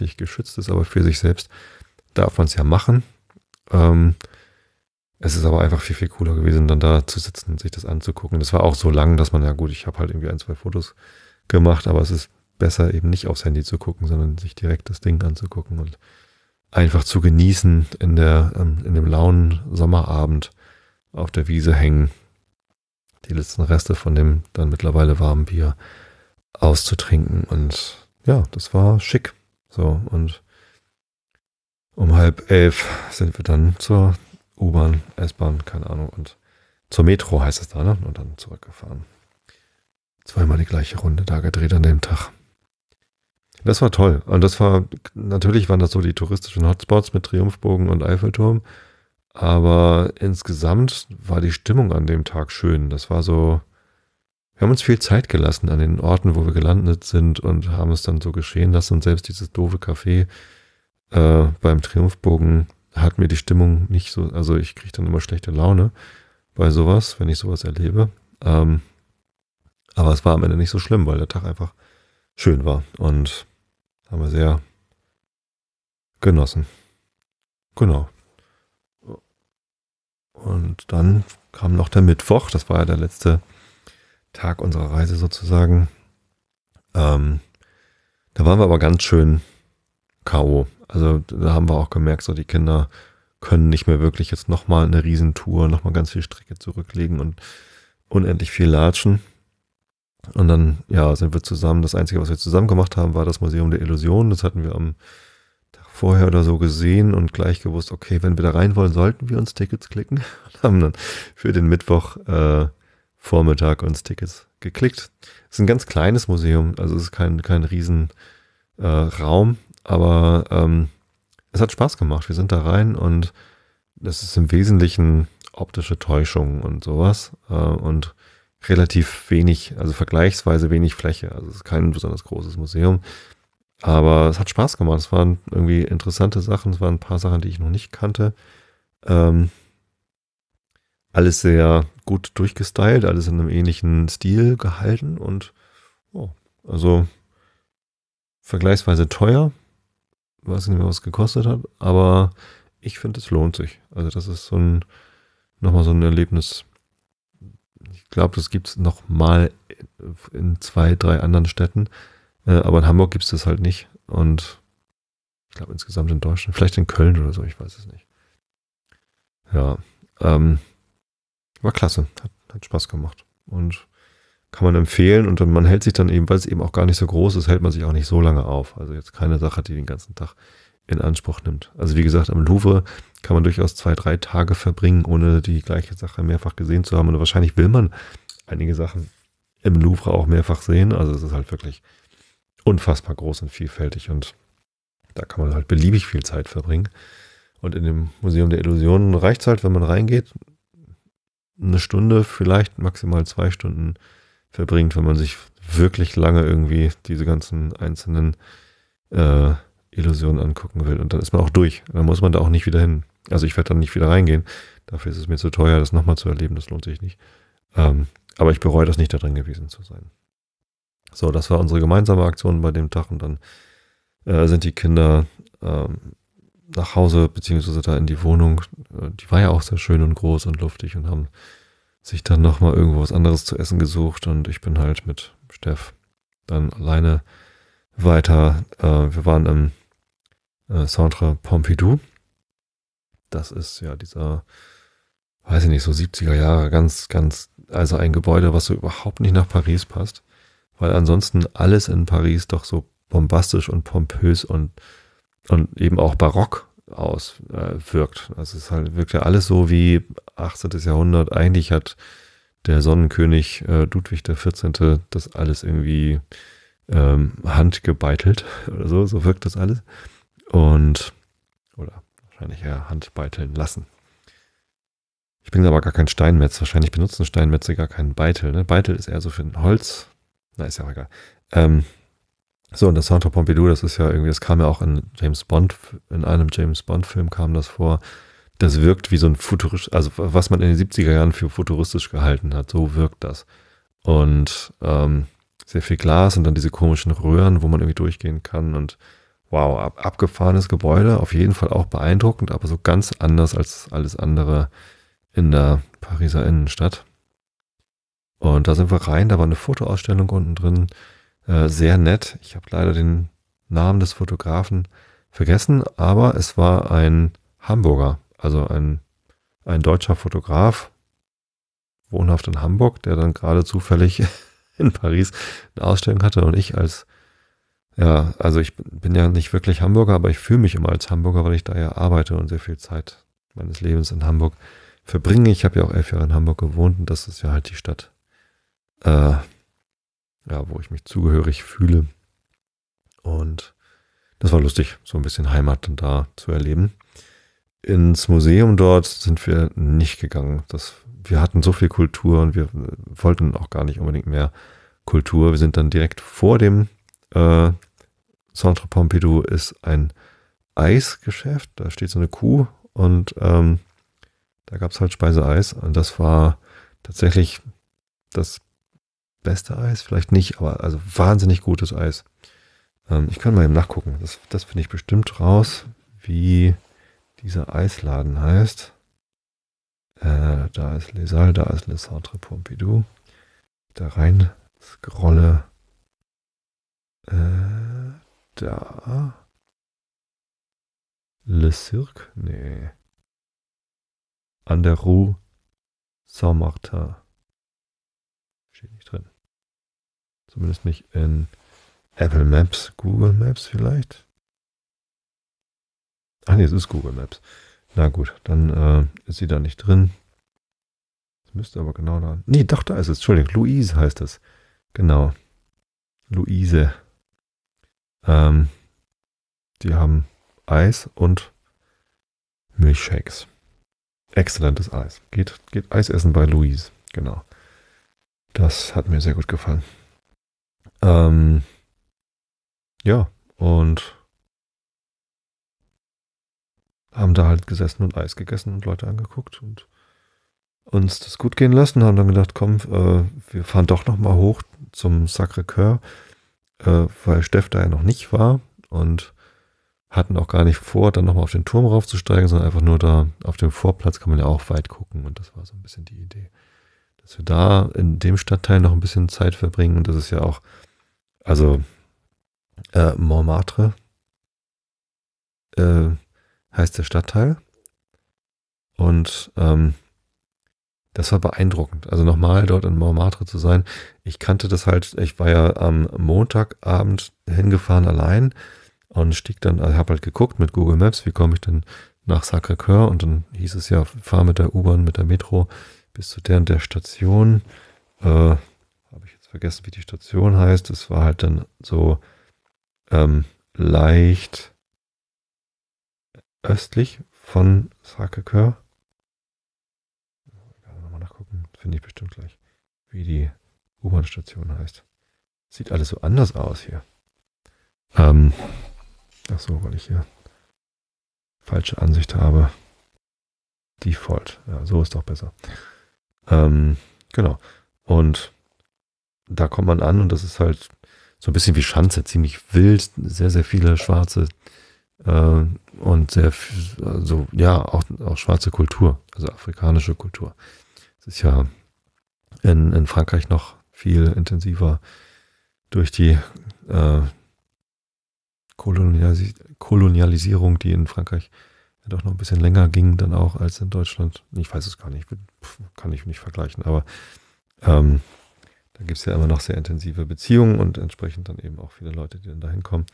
Es ist aber einfach viel, viel cooler gewesen, dann da zu sitzen und sich das anzugucken. Das war auch so lang, dass man, ja gut, ich habe halt irgendwie 1, 2 Fotos gemacht, aber es ist besser eben nicht aufs Handy zu gucken, sondern sich direkt das Ding anzugucken und einfach zu genießen in dem lauen Sommerabend auf der Wiese hängen, die letzten Reste von dem dann mittlerweile warmen Bier auszutrinken. Und ja, das war schick. So, und um 10:30 sind wir dann zur U-Bahn, S-Bahn, keine Ahnung, und zur Metro heißt es da, ne? Und dann zurückgefahren. Zweimal die gleiche Runde da gedreht an dem Tag. Das war toll. Und natürlich waren das so die touristischen Hotspots mit Triumphbogen und Eiffelturm. Aber insgesamt war die Stimmung an dem Tag schön. Das war so, wir haben uns viel Zeit gelassen an den Orten, wo wir gelandet sind und haben es dann so geschehen lassen. Und selbst dieses doofe Café beim Triumphbogen hat mir die Stimmung nicht so, also ich kriege dann immer schlechte Laune bei sowas, wenn ich sowas erlebe. Aber es war am Ende nicht so schlimm, weil der Tag einfach schön war und haben wir sehr genossen. Genau. Und dann kam noch der Mittwoch, das war ja der letzte Tag unserer Reise sozusagen. Da waren wir aber ganz schön K.O. Also da haben wir auch gemerkt, so die Kinder können nicht mehr wirklich jetzt nochmal eine Riesentour, nochmal ganz viel Strecke zurücklegen und unendlich viel latschen. Und dann, ja, sind wir zusammen, das Einzige, was wir zusammen gemacht haben, war das Museum der Illusion. Das hatten wir am Tag vorher oder so gesehen und gleich gewusst, okay, wenn wir da rein wollen, sollten wir uns Tickets klicken. Und haben dann für den Mittwoch Vormittag uns Tickets geklickt. Es ist ein ganz kleines Museum, also es ist kein riesen Raum, aber es hat Spaß gemacht. Wir sind da rein und das ist im Wesentlichen optische Täuschung und sowas und relativ wenig, also vergleichsweise wenig Fläche. Also es ist kein besonders großes Museum, aber es hat Spaß gemacht. Es waren irgendwie interessante Sachen, es waren ein paar Sachen, die ich noch nicht kannte. Alles sehr gut durchgestylt, alles in einem ähnlichen Stil gehalten und also vergleichsweise teuer. Ich weiß nicht mehr, was es gekostet hat, aber ich finde, es lohnt sich. Also das ist nochmal so ein Erlebnis. Ich glaube, das gibt es nochmal in 2, 3 anderen Städten, aber in Hamburg gibt es das halt nicht und ich glaube insgesamt in Deutschland, vielleicht in Köln oder so, ich weiß es nicht. Ja, war klasse, hat Spaß gemacht und kann man empfehlen und man hält sich dann eben, weil es eben auch gar nicht so groß ist, hält man sich auch nicht so lange auf. Also jetzt keine Sache, die den ganzen Tag in Anspruch nimmt. Also wie gesagt, am Louvre kann man durchaus 2, 3 Tage verbringen, ohne die gleiche Sache mehrfach gesehen zu haben. Und wahrscheinlich will man einige Sachen im Louvre auch mehrfach sehen. Also es ist halt wirklich unfassbar groß und vielfältig und da kann man halt beliebig viel Zeit verbringen. Und in dem Museum der Illusionen reicht es halt, wenn man reingeht, 1 Stunde, vielleicht maximal 2 Stunden verbringt, wenn man sich wirklich lange irgendwie diese ganzen einzelnen Illusionen angucken will. Und dann ist man auch durch. Dann muss man da auch nicht wieder hin. Also ich werde dann nicht wieder reingehen. Dafür ist es mir zu teuer, das nochmal zu erleben. Das lohnt sich nicht. Aber ich bereue das nicht, da drin gewesen zu sein. So, das war unsere gemeinsame Aktion bei dem Tag. Und dann sind die Kinder nach Hause, beziehungsweise da in die Wohnung. Die war ja auch sehr schön und groß und luftig und haben sich dann nochmal irgendwo was anderes zu essen gesucht. Und ich bin halt mit Steff dann alleine weiter. Wir waren im Centre Pompidou. Das ist ja dieser, weiß ich nicht, so 70er Jahre, also ein Gebäude, was so überhaupt nicht nach Paris passt, weil ansonsten alles in Paris doch so bombastisch und pompös und eben auch barock wirkt. Also es wirkt ja alles so wie 18. Jahrhundert. Eigentlich hat der Sonnenkönig Ludwig XIV. Das alles irgendwie handgebeitelt oder so wirkt das alles. Oder wahrscheinlich eher handbeiteln lassen. Ich bin aber gar kein Steinmetz. Wahrscheinlich benutzen Steinmetze gar keinen Beitel. Ne? Beitel ist eher so für ein Holz. Na, ist ja auch egal. So, und das Centre Pompidou, das ist ja irgendwie, das kam ja auch in einem James Bond-Film kam das vor. Das wirkt wie so ein futuristisch, also was man in den 70er Jahren für futuristisch gehalten hat, so wirkt das. Und sehr viel Glas und dann diese komischen Röhren, wo man irgendwie durchgehen kann und wow, abgefahrenes Gebäude, auf jeden Fall auch beeindruckend, aber so ganz anders als alles andere in der Pariser Innenstadt. Und da sind wir rein, da war eine Fotoausstellung unten drin, sehr nett. Ich habe leider den Namen des Fotografen vergessen, aber es war ein Hamburger, also ein deutscher Fotograf, wohnhaft in Hamburg, der dann gerade zufällig in Paris eine Ausstellung hatte und ich also ich bin ja nicht wirklich Hamburger, aber ich fühle mich immer als Hamburger, weil ich da ja arbeite und sehr viel Zeit meines Lebens in Hamburg verbringe. Ich habe ja auch 11 Jahre in Hamburg gewohnt und das ist ja halt die Stadt, wo ich mich zugehörig fühle. Und das war lustig, so ein bisschen Heimat dann da zu erleben. Ins Museum dort sind wir nicht gegangen. Wir hatten so viel Kultur und wir wollten auch gar nicht unbedingt mehr Kultur. Wir sind dann direkt vor dem Centre Pompidou ist ein Eisgeschäft. Da steht so eine Kuh und da gab es halt Speiseeis. Und das war tatsächlich das beste Eis. Vielleicht nicht, aber also wahnsinnig gutes Eis. Ich kann mal eben nachgucken. Das finde ich bestimmt raus, wie dieser Eisladen heißt. Da ist Les Halles, da ist Le Centre Pompidou. Da rein scrolle. Da. Le Cirque? Nee. An der Rue Saint-Martin. Steht nicht drin. Zumindest nicht in Apple Maps. Google Maps vielleicht? Ach nee, es ist Google Maps. Na gut, dann ist sie da nicht drin. Das müsste aber genau da. Nee, doch, da ist es. Entschuldigung, Louise heißt es. Genau. Luise. Die haben Eis und Milchshakes. Exzellentes Eis. Geht Eis essen bei Louise. Genau. Das hat mir sehr gut gefallen. Ja, und haben da halt gesessen und Eis gegessen und Leute angeguckt und uns das gut gehen lassen. Haben dann gedacht, komm, wir fahren doch nochmal hoch zum Sacré-Cœur, weil Steff da ja noch nicht war und hatten auch gar nicht vor, dann nochmal auf den Turm raufzusteigen, sondern einfach nur da auf dem Vorplatz kann man ja auch weit gucken und das war so ein bisschen die Idee, dass wir da in dem Stadtteil noch ein bisschen Zeit verbringen und das ist ja auch, also Montmartre heißt der Stadtteil und das war beeindruckend. Also nochmal dort in Montmartre zu sein. Ich kannte das halt, ich war ja am Montagabend hingefahren allein und stieg dann, also habe halt geguckt mit Google Maps, wie komme ich denn nach Sacré-Cœur und dann hieß es ja, fahr mit der U-Bahn, mit der Metro bis zu der und der Station. Habe ich jetzt vergessen, wie die Station heißt. Es war halt dann so leicht östlich von Sacré-Cœur. Nochmal nachgucken, finde ich bestimmt gleich, wie die U-Bahn-Station heißt. Sieht alles so anders aus hier. Ach so, weil ich hier falsche Ansicht habe. Default. Ja, so ist doch besser. Genau. Und da kommt man an und das ist halt so ein bisschen wie Schanze, ziemlich wild, sehr, sehr viele schwarze und sehr, also ja, auch schwarze Kultur, also afrikanische Kultur. Es ist ja in Frankreich noch viel intensiver durch die Kolonialisierung, die in Frankreich ja doch noch ein bisschen länger ging dann auch als in Deutschland. Ich weiß es gar nicht, kann ich nicht vergleichen, aber da gibt es ja immer noch sehr intensive Beziehungen und entsprechend dann eben auch viele Leute, die dann dahin kommen.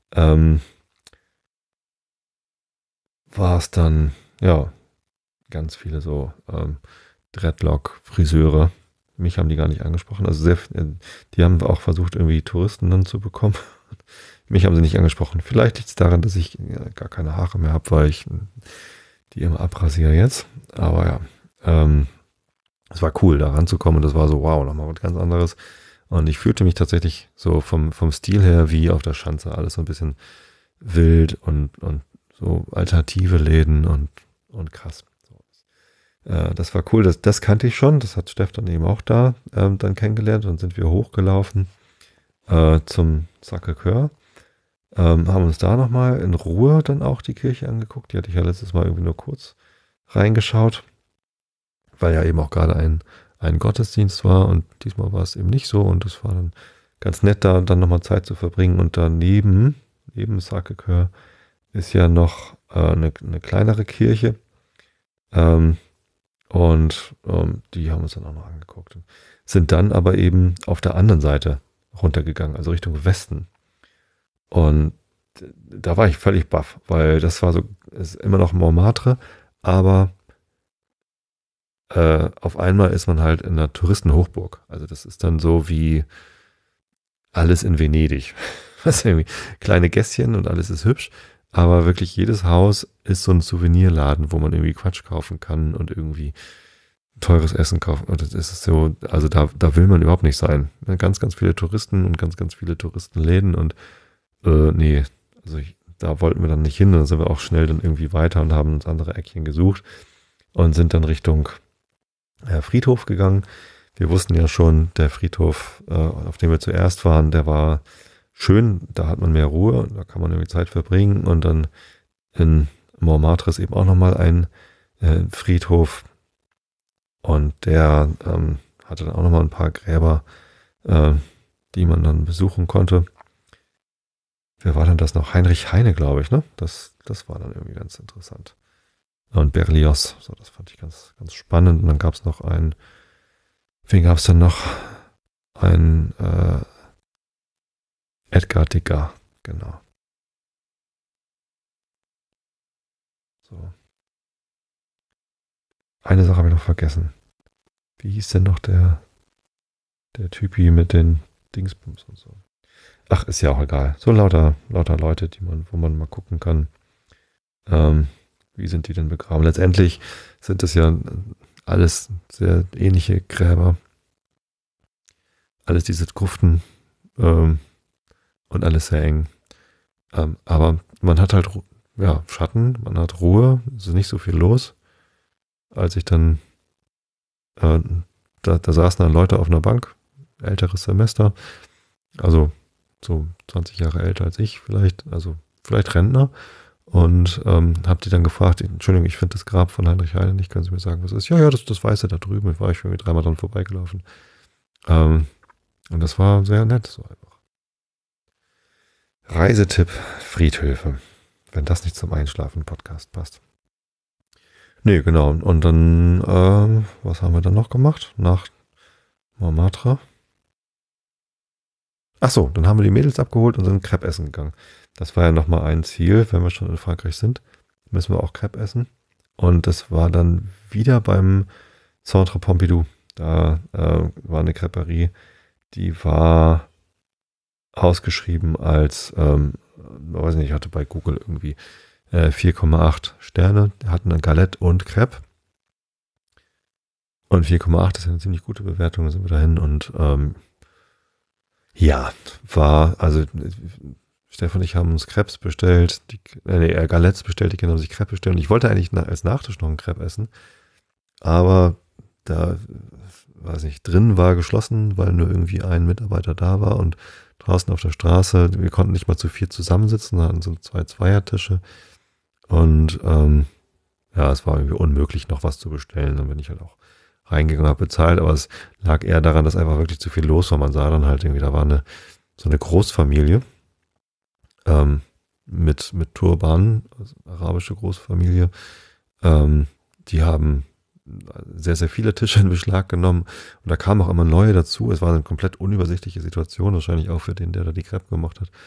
War es dann, ja, ganz viele so Dreadlock-Friseure. Mich haben die gar nicht angesprochen. Also die haben auch versucht, irgendwie Touristen dann zu bekommen. Mich haben sie nicht angesprochen. Vielleicht liegt es daran, dass ich gar keine Haare mehr habe, weil ich die immer abrasiere jetzt. Aber ja, es war cool, da ranzukommen. Und das war so, wow, nochmal was ganz anderes. Und ich fühlte mich tatsächlich so vom Stil her wie auf der Schanze. Alles so ein bisschen wild und so alternative Läden und krass. Das war cool, das kannte ich schon, das hat Steff dann eben auch da dann kennengelernt und sind wir hochgelaufen zum Sacré-Cœur, haben uns da nochmal in Ruhe dann auch die Kirche angeguckt, die hatte ich ja letztes Mal irgendwie nur kurz reingeschaut weil ja eben auch gerade ein Gottesdienst war und diesmal war es eben nicht so und es war dann ganz nett, da dann nochmal Zeit zu verbringen. Und daneben, neben Sacré-Cœur, ist ja noch eine kleinere Kirche. Die haben uns dann auch noch angeguckt. Sind dann aber eben auf der anderen Seite runtergegangen, also Richtung Westen. Und da war ich völlig baff, weil das war so, ist immer noch Montmartre, aber auf einmal ist man halt in einer Touristenhochburg. Also das ist dann so wie alles in Venedig. Das ist irgendwie kleine Gässchen und alles ist hübsch, aber wirklich jedes Haus ist so ein Souvenirladen, wo man irgendwie Quatsch kaufen kann und irgendwie teures Essen kaufen. Und das ist so, also da will man überhaupt nicht sein. Ganz, ganz viele Touristen und ganz, ganz viele Touristenläden und nee, also da wollten wir dann nicht hin. Dann sind wir auch schnell dann irgendwie weiter und haben uns andere Eckchen gesucht und sind dann Richtung Friedhof gegangen. Wir wussten ja schon, der Friedhof, auf dem wir zuerst waren, der war schön, da hat man mehr Ruhe, da kann man irgendwie Zeit verbringen und dann in Montmartre ist eben auch nochmal ein Friedhof und der hatte dann auch nochmal ein paar Gräber, die man dann besuchen konnte. Wer war denn das noch? Heinrich Heine, glaube ich, ne? Das war dann irgendwie ganz interessant. Und Berlioz, so, das fand ich ganz, ganz spannend. Und dann gab es noch wen gab es dann noch? Ein Edgar Degas, genau. So. Eine Sache habe ich noch vergessen. Wie hieß denn noch der Typi mit den Dingsbums und so? Ach, ist ja auch egal. So lauter Leute, wo man mal gucken kann, wie sind die denn begraben. Letztendlich sind das ja alles sehr ähnliche Gräber. Alles diese Gruften und alles sehr eng. Aber man hat halt Schatten, man hat Ruhe, es ist nicht so viel los. Als ich dann, da saßen dann Leute auf einer Bank, älteres Semester, also so 20 Jahre älter als ich vielleicht, also vielleicht Rentner. Und habe die dann gefragt, Entschuldigung, ich finde das Grab von Heinrich Heine nicht, können Sie mir sagen, was ist? Ja, das Weiße da drüben, war ich irgendwie dreimal dran vorbeigelaufen. Und das war sehr nett, so einfach. Reisetipp Friedhöfe, wenn das nicht zum Einschlafen-Podcast passt. Nee, genau. Und dann, was haben wir dann noch gemacht? Nach Montmartre? Ach so, dann haben wir die Mädels abgeholt und sind Crepe essen gegangen. Das war ja nochmal ein Ziel, wenn wir schon in Frankreich sind, müssen wir auch Crepe essen. Und das war dann wieder beim Centre Pompidou. Da war eine Creperie, die war ausgeschrieben als, weiß nicht, ich hatte bei Google irgendwie 4,8 Sterne. Die hatten eine Galette und Crepe. Und 4,8 ist ja eine ziemlich gute Bewertung, da sind wir dahin und ja, also Stefan und ich haben uns Crepes bestellt, Galettes bestellt, die Kinder haben sich Crepe bestellt. Und ich wollte eigentlich als Nachtisch noch einen Crepe essen, aber da, weiß nicht, drin war geschlossen, weil nur irgendwie ein Mitarbeiter da war und draußen auf der Straße, wir konnten nicht mal zu vier zusammensitzen, da hatten so 2 Zweiertische und es war irgendwie unmöglich, noch was zu bestellen. Dann bin ich halt auch reingegangen, habe bezahlt, aber es lag eher daran, dass einfach wirklich zu viel los war. Man sah dann halt irgendwie, da war so eine Großfamilie mit Turban, also arabische Großfamilie. Die haben sehr, sehr viele Tische in Beschlag genommen und da kamen auch immer neue dazu. Es war eine komplett unübersichtliche Situation, wahrscheinlich auch für den, der da die Crepe gemacht hat.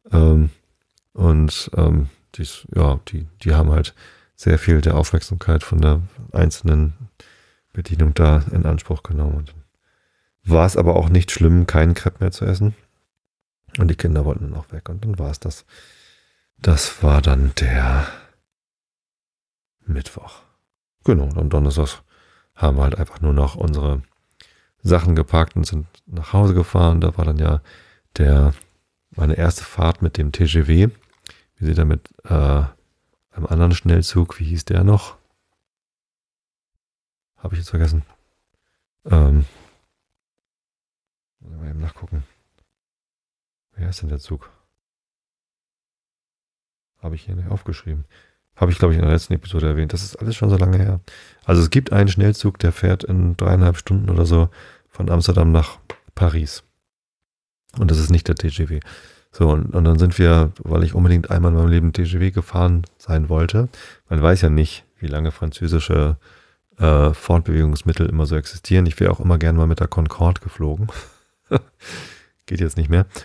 Die haben halt sehr viel der Aufmerksamkeit von der einzelnen Bedienung da in Anspruch genommen. Und war es aber auch nicht schlimm, keinen Crepe mehr zu essen. Und die Kinder wollten dann auch weg. Und dann war es das. Das war dann der Mittwoch. Genau, am Donnerstag haben wir halt einfach nur noch unsere Sachen gepackt und sind nach Hause gefahren. Da war dann ja meine erste Fahrt mit dem TGV. Wir sind dann mit einem anderen Schnellzug, wie hieß der noch? Habe ich jetzt vergessen. Mal eben nachgucken. Wer ist denn der Zug? Habe ich hier nicht aufgeschrieben. Habe ich, glaube ich, in der letzten Episode erwähnt. Das ist alles schon so lange her. Also es gibt einen Schnellzug, der fährt in 3,5 Stunden oder so von Amsterdam nach Paris. Und das ist nicht der TGV. So, und dann sind wir, weil ich unbedingt einmal in meinem Leben TGV gefahren sein wollte. Man weiß ja nicht, wie lange französische Fortbewegungsmittel immer so existieren. Ich wäre auch immer gerne mal mit der Concorde geflogen. Geht jetzt nicht mehr.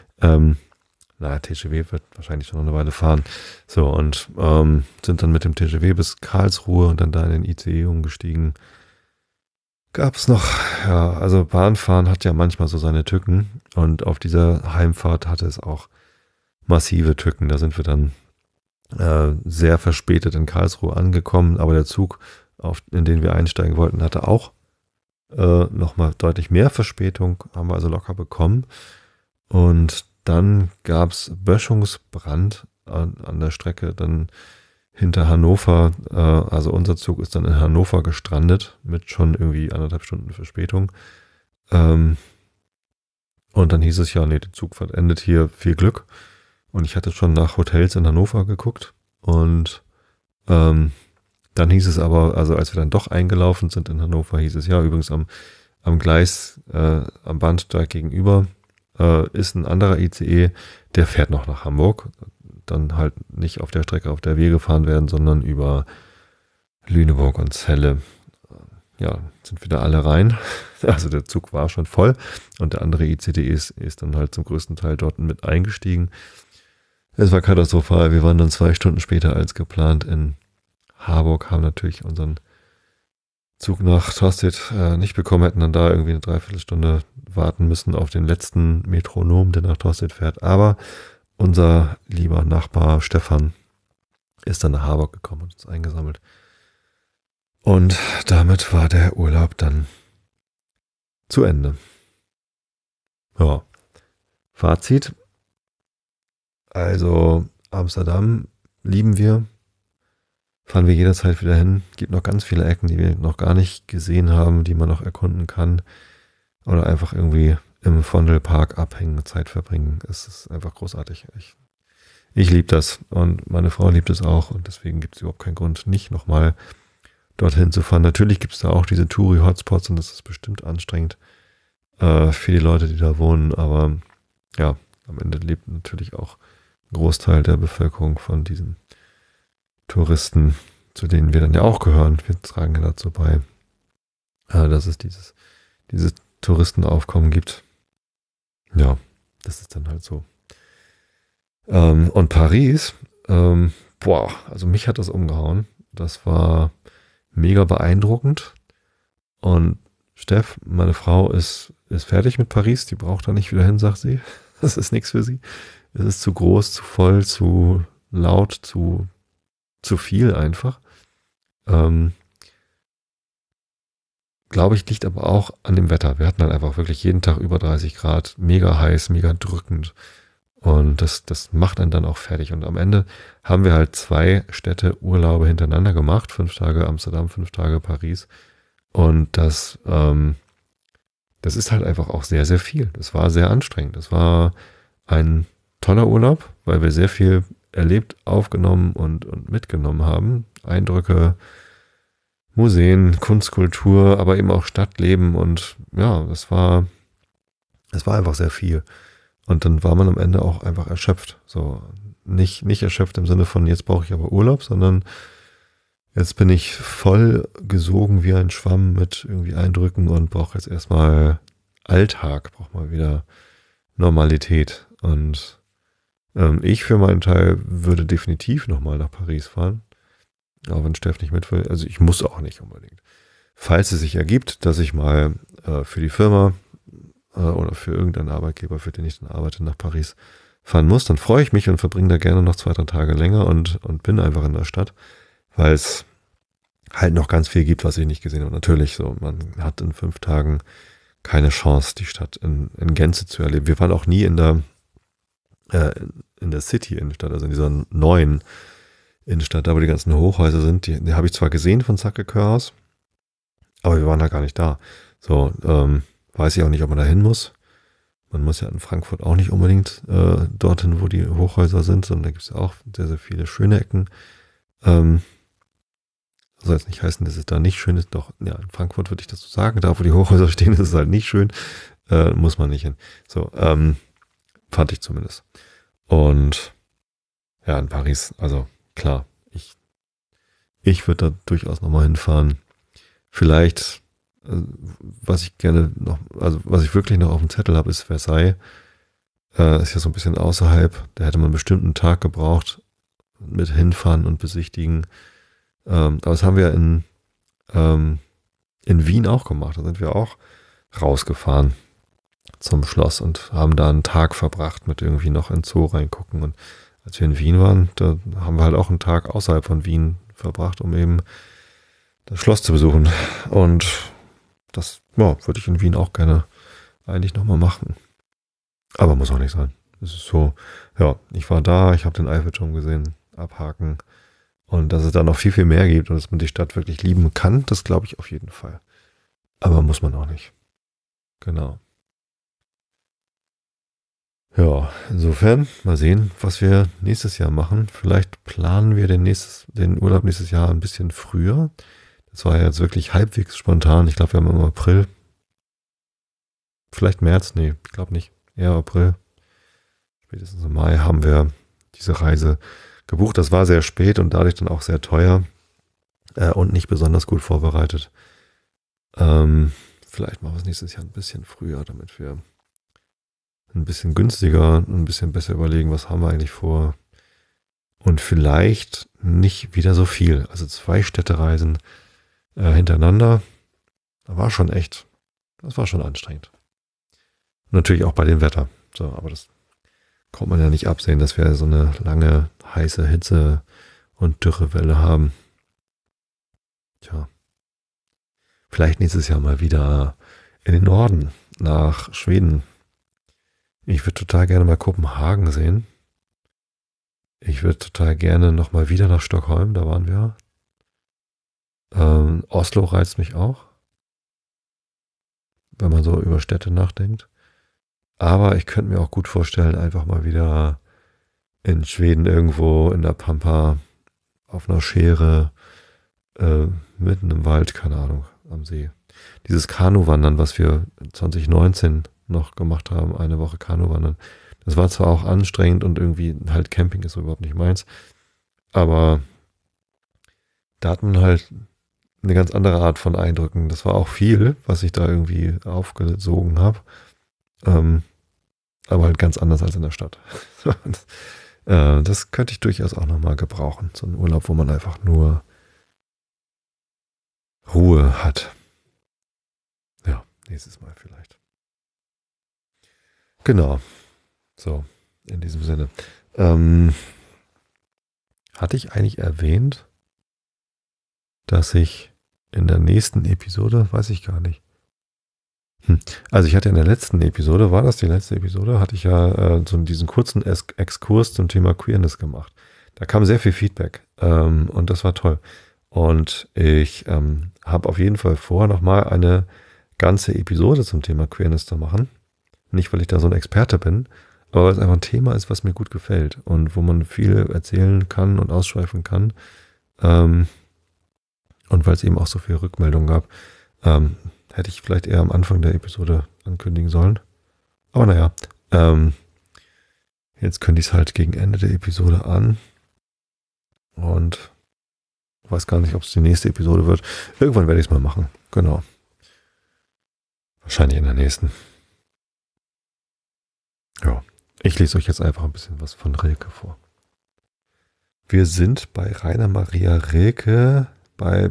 TGV wird wahrscheinlich schon noch eine Weile fahren. So, und sind dann mit dem TGV bis Karlsruhe und dann da in den ICE umgestiegen. Gab es noch, ja, also Bahnfahren hat ja manchmal so seine Tücken. Und auf dieser Heimfahrt hatte es auch massive Tücken. Da sind wir dann sehr verspätet in Karlsruhe angekommen. Aber der Zug, in den wir einsteigen wollten, hatte auch nochmal deutlich mehr Verspätung. Haben wir also locker bekommen. Und dann gab es Böschungsbrand an der Strecke, dann hinter Hannover. Also unser Zug ist dann in Hannover gestrandet mit schon irgendwie 1,5 Stunden Verspätung. Und dann hieß es ja, nee, der Zug endet hier, viel Glück. Und ich hatte schon nach Hotels in Hannover geguckt. Und dann hieß es aber, also als wir dann doch eingelaufen sind in Hannover, hieß es ja, übrigens am Gleis, am Bahnsteig gegenüber, ist ein anderer ICE, der fährt noch nach Hamburg. Dann halt nicht auf der Strecke, auf der wir gefahren werden, sondern über Lüneburg und Celle. Ja, sind wieder alle rein. Also der Zug war schon voll und der andere ICE ist dann halt zum größten Teil dort mit eingestiegen. Es war katastrophal. Wir waren dann 2 Stunden später als geplant in Harburg, haben natürlich unseren Zug nach Tostedt nicht bekommen, hätten dann da irgendwie eine Dreiviertelstunde warten müssen auf den letzten Metronom, der nach Tostedt fährt. Aber unser lieber Nachbar Stefan ist dann nach Harburg gekommen und uns eingesammelt. Und damit war der Urlaub dann zu Ende. Ja, Fazit. Also Amsterdam lieben wir. Fahren wir jederzeit wieder hin. Gibt noch ganz viele Ecken, die wir noch gar nicht gesehen haben, die man noch erkunden kann. Oder einfach irgendwie im Vondelpark abhängen, Zeit verbringen. Es ist einfach großartig. Ich liebe das und meine Frau liebt es auch und deswegen gibt es überhaupt keinen Grund, nicht nochmal dorthin zu fahren. Natürlich gibt es da auch diese Touri-Hotspots und das ist bestimmt anstrengend für die Leute, die da wohnen. Aber ja, am Ende lebt natürlich auch ein Großteil der Bevölkerung von diesen Touristen, zu denen wir dann ja auch gehören. Wir tragen ja dazu bei, dass es dieses Touristenaufkommen gibt. Ja, das ist dann halt so. Und Paris, also mich hat das umgehauen. Das war mega beeindruckend. Und Steff, meine Frau, ist fertig mit Paris. Die braucht da nicht wieder hin, sagt sie. Das ist nichts für sie. Es ist zu groß, zu voll, zu laut, zu viel einfach. Glaube ich, liegt aber auch an dem Wetter. Wir hatten dann einfach wirklich jeden Tag über 30 Grad, mega heiß, mega drückend. Und das macht einen dann auch fertig. Und am Ende haben wir halt 2 Städte-Urlaube hintereinander gemacht. 5 Tage Amsterdam, 5 Tage Paris. Und das ist halt einfach auch sehr, sehr viel. Das war sehr anstrengend. Das war ein toller Urlaub, weil wir sehr viel erlebt, aufgenommen und mitgenommen haben. Eindrücke, Museen, Kunst, Kultur, aber eben auch Stadtleben und ja, es war einfach sehr viel. Und dann war man am Ende auch einfach erschöpft. So, nicht erschöpft im Sinne von, jetzt brauche ich aber Urlaub, sondern jetzt bin ich voll gesogen wie ein Schwamm mit irgendwie Eindrücken und brauche jetzt erstmal Alltag, brauche mal wieder Normalität. Und ich für meinen Teil würde definitiv nochmal nach Paris fahren. Auch wenn Steff nicht mit will. Also ich muss auch nicht unbedingt. Falls es sich ergibt, dass ich mal für die Firma oder für irgendeinen Arbeitgeber, für den ich dann arbeite, nach Paris fahren muss, dann freue ich mich und verbringe da gerne noch 2, 3 Tage länger und bin einfach in der Stadt, weil es halt noch ganz viel gibt, was ich nicht gesehen habe. Natürlich so, man hat in 5 Tagen keine Chance, die Stadt in Gänze zu erleben. Wir waren auch nie in der City-Innenstadt, also in dieser neuen Innenstadt, da wo die ganzen Hochhäuser sind. Die habe ich zwar gesehen von Sacré-Cœur aus, aber wir waren da gar nicht da. So, weiß ich auch nicht, ob man da hin muss. Man muss ja in Frankfurt auch nicht unbedingt dorthin, wo die Hochhäuser sind, sondern da gibt es ja auch sehr, sehr viele schöne Ecken. Soll jetzt nicht heißen, dass es da nicht schön ist. Doch, ja, in Frankfurt würde ich das so sagen. Da, wo die Hochhäuser stehen, ist es halt nicht schön. Muss man nicht hin. So, fand ich zumindest. Und ja, in Paris, also klar, ich würde da durchaus nochmal hinfahren. Vielleicht, was ich gerne noch, also was ich wirklich noch auf dem Zettel habe, ist Versailles. Ist ja so ein bisschen außerhalb. Da hätte man bestimmt einen Tag gebraucht mit hinfahren und besichtigen. Aber das haben wir in Wien auch gemacht. Da sind wir auch rausgefahren zum Schloss und haben da einen Tag verbracht mit irgendwie noch in Zoo reingucken. Und als wir in Wien waren, da haben wir halt auch einen Tag außerhalb von Wien verbracht, um eben das Schloss zu besuchen. Und das, ja, würde ich in Wien auch gerne eigentlich nochmal machen. Aber muss auch nicht sein. Es ist so, ja, ich war da, ich habe den Eiffelturm gesehen, abhaken. Und dass es da noch viel, viel mehr gibt und dass man die Stadt wirklich lieben kann, das glaube ich auf jeden Fall. Aber muss man auch nicht. Genau. Ja, insofern mal sehen, was wir nächstes Jahr machen. Vielleicht planen wir den Urlaub nächstes Jahr ein bisschen früher. Das war ja jetzt wirklich halbwegs spontan. Ich glaube, wir haben im April, vielleicht März, nee, ich glaube nicht, eher April. Spätestens im Mai haben wir diese Reise gebucht. Das war sehr spät und dadurch dann auch sehr teuer und nicht besonders gut vorbereitet. Vielleicht machen wir es nächstes Jahr ein bisschen früher, damit wir ein bisschen günstiger und ein bisschen besser überlegen, was haben wir eigentlich vor. Und vielleicht nicht wieder so viel. Also 2 Städtereisen hintereinander. Das war schon anstrengend. Und natürlich auch bei dem Wetter. So, aber das konnte man ja nicht absehen, dass wir so eine lange, heiße Hitze und Dürrewelle haben. Tja. Vielleicht nächstes Jahr mal wieder in den Norden, nach Schweden. Ich würde total gerne mal Kopenhagen sehen. Ich würde total gerne nochmal wieder nach Stockholm, da waren wir. Oslo reizt mich auch, wenn man so über Städte nachdenkt. Aber ich könnte mir auch gut vorstellen, einfach mal wieder in Schweden irgendwo in der Pampa auf einer Schere, mitten im Wald, keine Ahnung, am See. Dieses Kanuwandern, was wir 2019 noch gemacht haben, eine Woche Kanuwandern, das war zwar auch anstrengend und irgendwie halt Camping ist so überhaupt nicht meins, aber da hat man halt eine ganz andere Art von Eindrücken. Das war auch viel, was ich da irgendwie aufgesogen habe. Aber halt ganz anders als in der Stadt. Das könnte ich durchaus auch nochmal gebrauchen. So ein Urlaub, wo man einfach nur Ruhe hat. Ja, nächstes Mal vielleicht. Genau. So, in diesem Sinne. Hatte ich eigentlich erwähnt, dass ich in der nächsten Episode, weiß ich gar nicht. Also ich hatte in der letzten Episode, war das die letzte Episode, hatte ich ja so diesen kurzen Exkurs zum Thema Queerness gemacht. Da kam sehr viel Feedback und das war toll. Und ich habe auf jeden Fall vor, nochmal eine ganze Episode zum Thema Queerness zu machen. Nicht, weil ich da so ein Experte bin, aber weil es einfach ein Thema ist, was mir gut gefällt und wo man viel erzählen kann und ausschweifen kann. Und weil es eben auch so viele Rückmeldungen gab, hätte ich vielleicht eher am Anfang der Episode ankündigen sollen. Aber naja, jetzt kündige ich es halt gegen Ende der Episode an. Und weiß gar nicht, ob es die nächste Episode wird. Irgendwann werde ich es mal machen. Genau. Wahrscheinlich in der nächsten. Ja, ich lese euch jetzt einfach ein bisschen was von Rilke vor. Wir sind bei Rainer Maria Rilke bei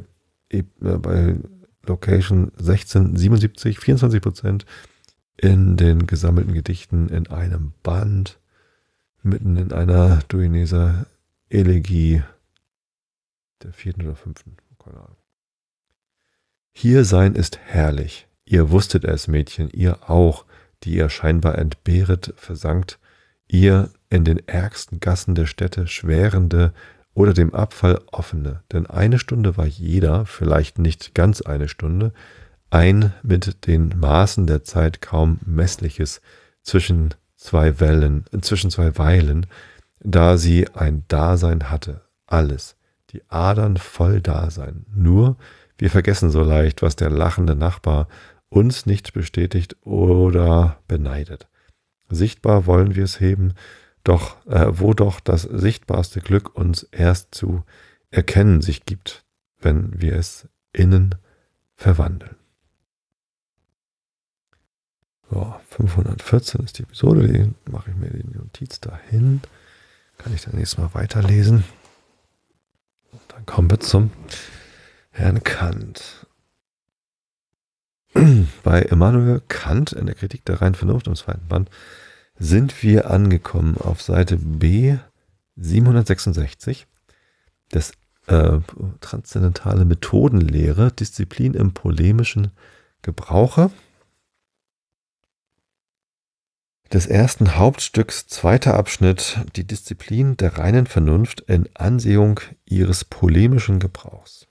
Location 1677, 24% in den gesammelten Gedichten in einem Band, mitten in einer Duineser Elegie der 4. oder 5. Keine Ahnung. Hier sein ist herrlich, ihr wusstet es, Mädchen, ihr auch, die ihr scheinbar entbehret, versankt, ihr in den ärgsten Gassen der Städte schwärende oder dem Abfall offene, denn eine Stunde war jeder, vielleicht nicht ganz eine Stunde, ein mit den Maßen der Zeit kaum messliches zwischen zwei Weilen, da sie ein Dasein hatte, alles, die Adern voll Dasein. Nur wir vergessen so leicht, was der lachende Nachbar uns nicht bestätigt oder beneidet. Sichtbar wollen wir es heben, doch wo doch das sichtbarste Glück uns erst zu erkennen sich gibt, wenn wir es innen verwandeln. So, 514 ist die Episode, die mache ich mir die Notiz dahin. Kann ich dann nächstes Mal weiterlesen. Und dann kommen wir zum Herrn Kant. Bei Immanuel Kant in der Kritik der reinen Vernunft im 2. Band sind wir angekommen auf Seite B 766. Das transzendentale Methodenlehre, Disziplin im polemischen Gebrauche. Des ersten Hauptstücks, 2. Abschnitt, die Disziplin der reinen Vernunft in Ansehung ihres polemischen Gebrauchs.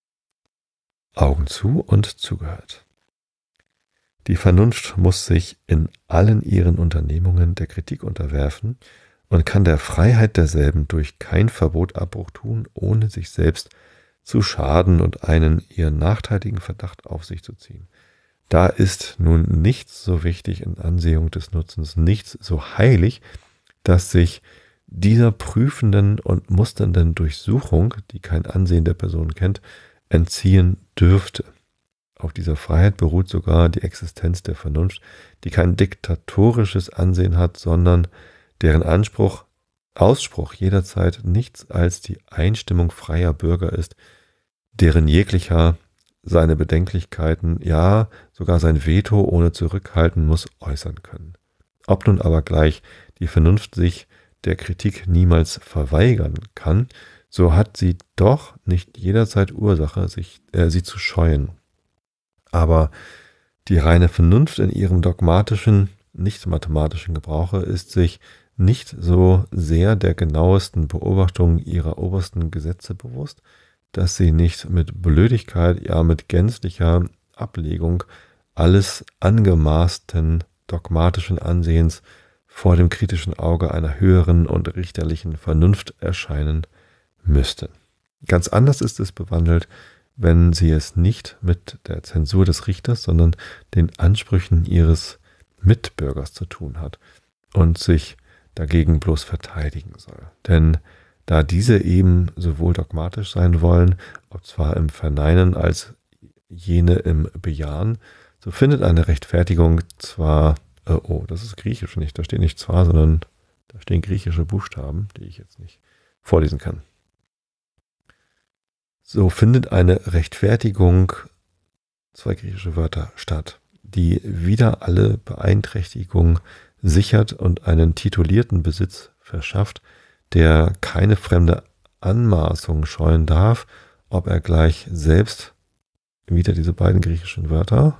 Augen zu und zugehört. Die Vernunft muss sich in allen ihren Unternehmungen der Kritik unterwerfen und kann der Freiheit derselben durch kein Verbot Abbruch tun, ohne sich selbst zu schaden und einen ihr nachteiligen Verdacht auf sich zu ziehen. Da ist nun nichts so wichtig in Ansehung des Nutzens, nichts so heilig, dass sich dieser prüfenden und musternden Durchsuchung, die kein Ansehen der Person kennt, entziehen dürfte. Auf dieser Freiheit beruht sogar die Existenz der Vernunft, die kein diktatorisches Ansehen hat, sondern deren Ausspruch jederzeit nichts als die Einstimmung freier Bürger ist, deren jeglicher seine Bedenklichkeiten, ja sogar sein Veto ohne Zurückhalten muss äußern können. Ob nun aber gleich die Vernunft sich der Kritik niemals verweigern kann, so hat sie doch nicht jederzeit Ursache, sie zu scheuen. Aber die reine Vernunft in ihrem dogmatischen, nicht mathematischen Gebrauche ist sich nicht so sehr der genauesten Beobachtung ihrer obersten Gesetze bewusst, dass sie nicht mit Blödigkeit, ja mit gänzlicher Ablegung alles angemaßten dogmatischen Ansehens vor dem kritischen Auge einer höheren und richterlichen Vernunft erscheinen müsste. Ganz anders ist es bewandelt, wenn sie es nicht mit der Zensur des Richters, sondern den Ansprüchen ihres Mitbürgers zu tun hat und sich dagegen bloß verteidigen soll. Denn da diese eben sowohl dogmatisch sein wollen, ob zwar im Verneinen als jene im Bejahen, so findet eine Rechtfertigung zwar, das ist griechisch nicht, da steht nicht zwar, sondern da stehen griechische Buchstaben, die ich jetzt nicht vorlesen kann. So findet eine Rechtfertigung, 2 griechische Wörter, statt, die wieder alle Beeinträchtigung sichert und einen titulierten Besitz verschafft, der keine fremde Anmaßung scheuen darf, ob er gleich selbst, wieder diese beiden griechischen Wörter,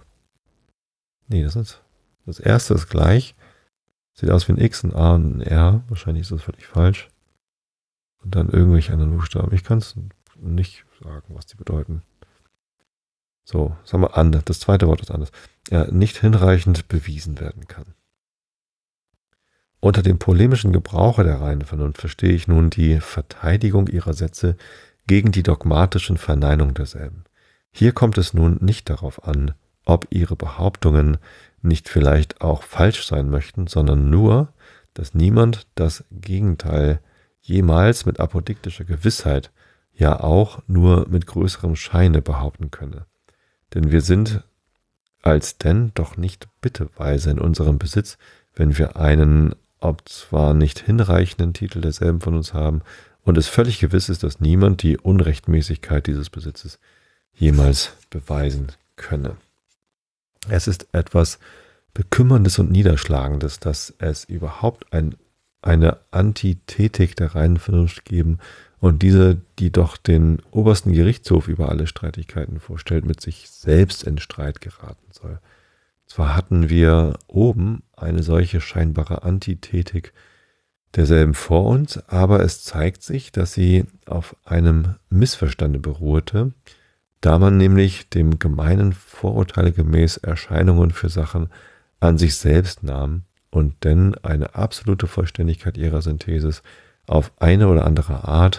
das erste ist gleich, sieht aus wie ein X, ein A und ein R, wahrscheinlich ist das völlig falsch, und dann irgendwelche anderen Buchstaben, ich kann es nicht sagen, was die bedeuten. So, sagen wir anders, das zweite Wort ist anders, nicht hinreichend bewiesen werden kann. Unter dem polemischen Gebrauche der reinen Vernunft verstehe ich nun die Verteidigung ihrer Sätze gegen die dogmatischen Verneinungen derselben. Hier kommt es nun nicht darauf an, ob ihre Behauptungen nicht vielleicht auch falsch sein möchten, sondern nur, dass niemand das Gegenteil jemals mit apodiktischer Gewissheit, ja auch nur mit größerem Scheine behaupten könne. Denn wir sind alsdenn doch nicht bitteweise in unserem Besitz, wenn wir einen, ob zwar nicht hinreichenden Titel derselben von uns haben und es völlig gewiss ist, dass niemand die Unrechtmäßigkeit dieses Besitzes jemals beweisen könne. Es ist etwas Bekümmerndes und Niederschlagendes, dass es überhaupt eine Antithetik der reinen Vernunft geben und diese, die doch den obersten Gerichtshof über alle Streitigkeiten vorstellt, mit sich selbst in Streit geraten soll. Zwar hatten wir oben eine solche scheinbare Antithetik derselben vor uns, aber es zeigt sich, dass sie auf einem Missverstande beruhte, da man nämlich dem gemeinen Vorurteile gemäß Erscheinungen für Sachen an sich selbst nahm und denn eine absolute Vollständigkeit ihrer Synthesis auf eine oder andere Art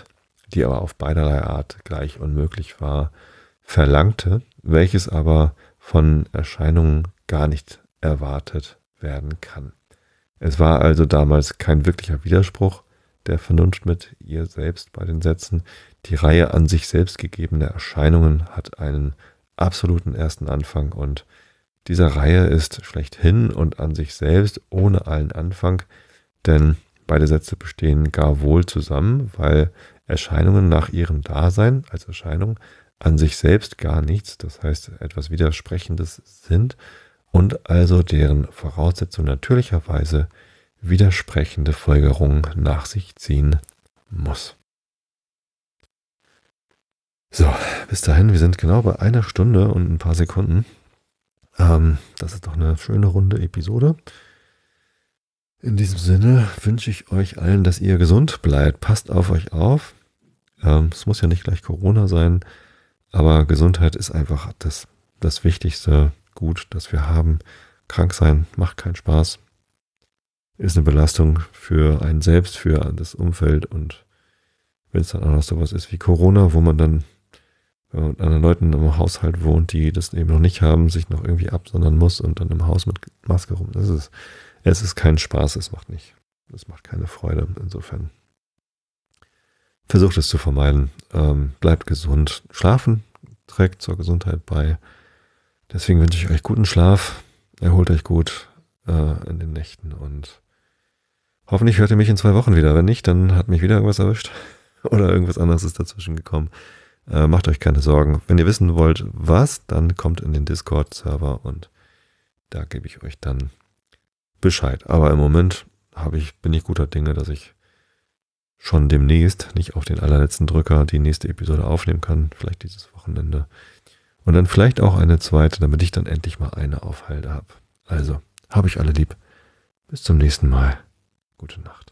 die aber auf beiderlei Art gleich unmöglich war, verlangte, welches aber von Erscheinungen gar nicht erwartet werden kann. Es war also damals kein wirklicher Widerspruch der Vernunft mit ihr selbst bei den Sätzen. Die Reihe an sich selbst gegebener Erscheinungen hat einen absoluten ersten Anfang und dieser Reihe ist schlechthin und an sich selbst ohne allen Anfang, denn beide Sätze bestehen gar wohl zusammen, weil Erscheinungen nach ihrem Dasein als Erscheinung an sich selbst gar nichts, das heißt etwas Widersprechendes sind und also deren Voraussetzung natürlicherweise widersprechende Folgerungen nach sich ziehen muss. So, bis dahin, wir sind genau bei 1 Stunde und ein paar Sekunden. Das ist doch eine schöne runde Episode. In diesem Sinne wünsche ich euch allen, dass ihr gesund bleibt. Passt auf euch auf. Es muss ja nicht gleich Corona sein, aber Gesundheit ist einfach das wichtigste Gut, das wir haben. Krank sein macht keinen Spaß. Ist eine Belastung für einen selbst, für das Umfeld und wenn es dann auch noch sowas ist wie Corona, wo man dann, wenn man mit anderen Leuten im Haushalt wohnt, die das eben noch nicht haben, sich noch irgendwie absondern muss und dann im Haus mit Maske rum. Es ist kein Spaß, es macht keine Freude. Insofern versucht es zu vermeiden. Bleibt gesund. Schlafen trägt zur Gesundheit bei. Deswegen wünsche ich euch guten Schlaf. Erholt euch gut in den Nächten und hoffentlich hört ihr mich in 2 Wochen wieder. Wenn nicht, dann hat mich wieder irgendwas erwischt oder irgendwas anderes ist dazwischen gekommen. Macht euch keine Sorgen. Wenn ihr wissen wollt, was, dann kommt in den Discord-Server und da gebe ich euch dann Bescheid. Aber im Moment bin ich guter Dinge, dass ich schon demnächst, nicht auf den allerletzten Drücker, die nächste Episode aufnehmen kann. Vielleicht dieses Wochenende. Und dann vielleicht auch eine zweite, damit ich dann endlich mal eine auf Halde habe. Also, habe ich alle lieb. Bis zum nächsten Mal. Gute Nacht.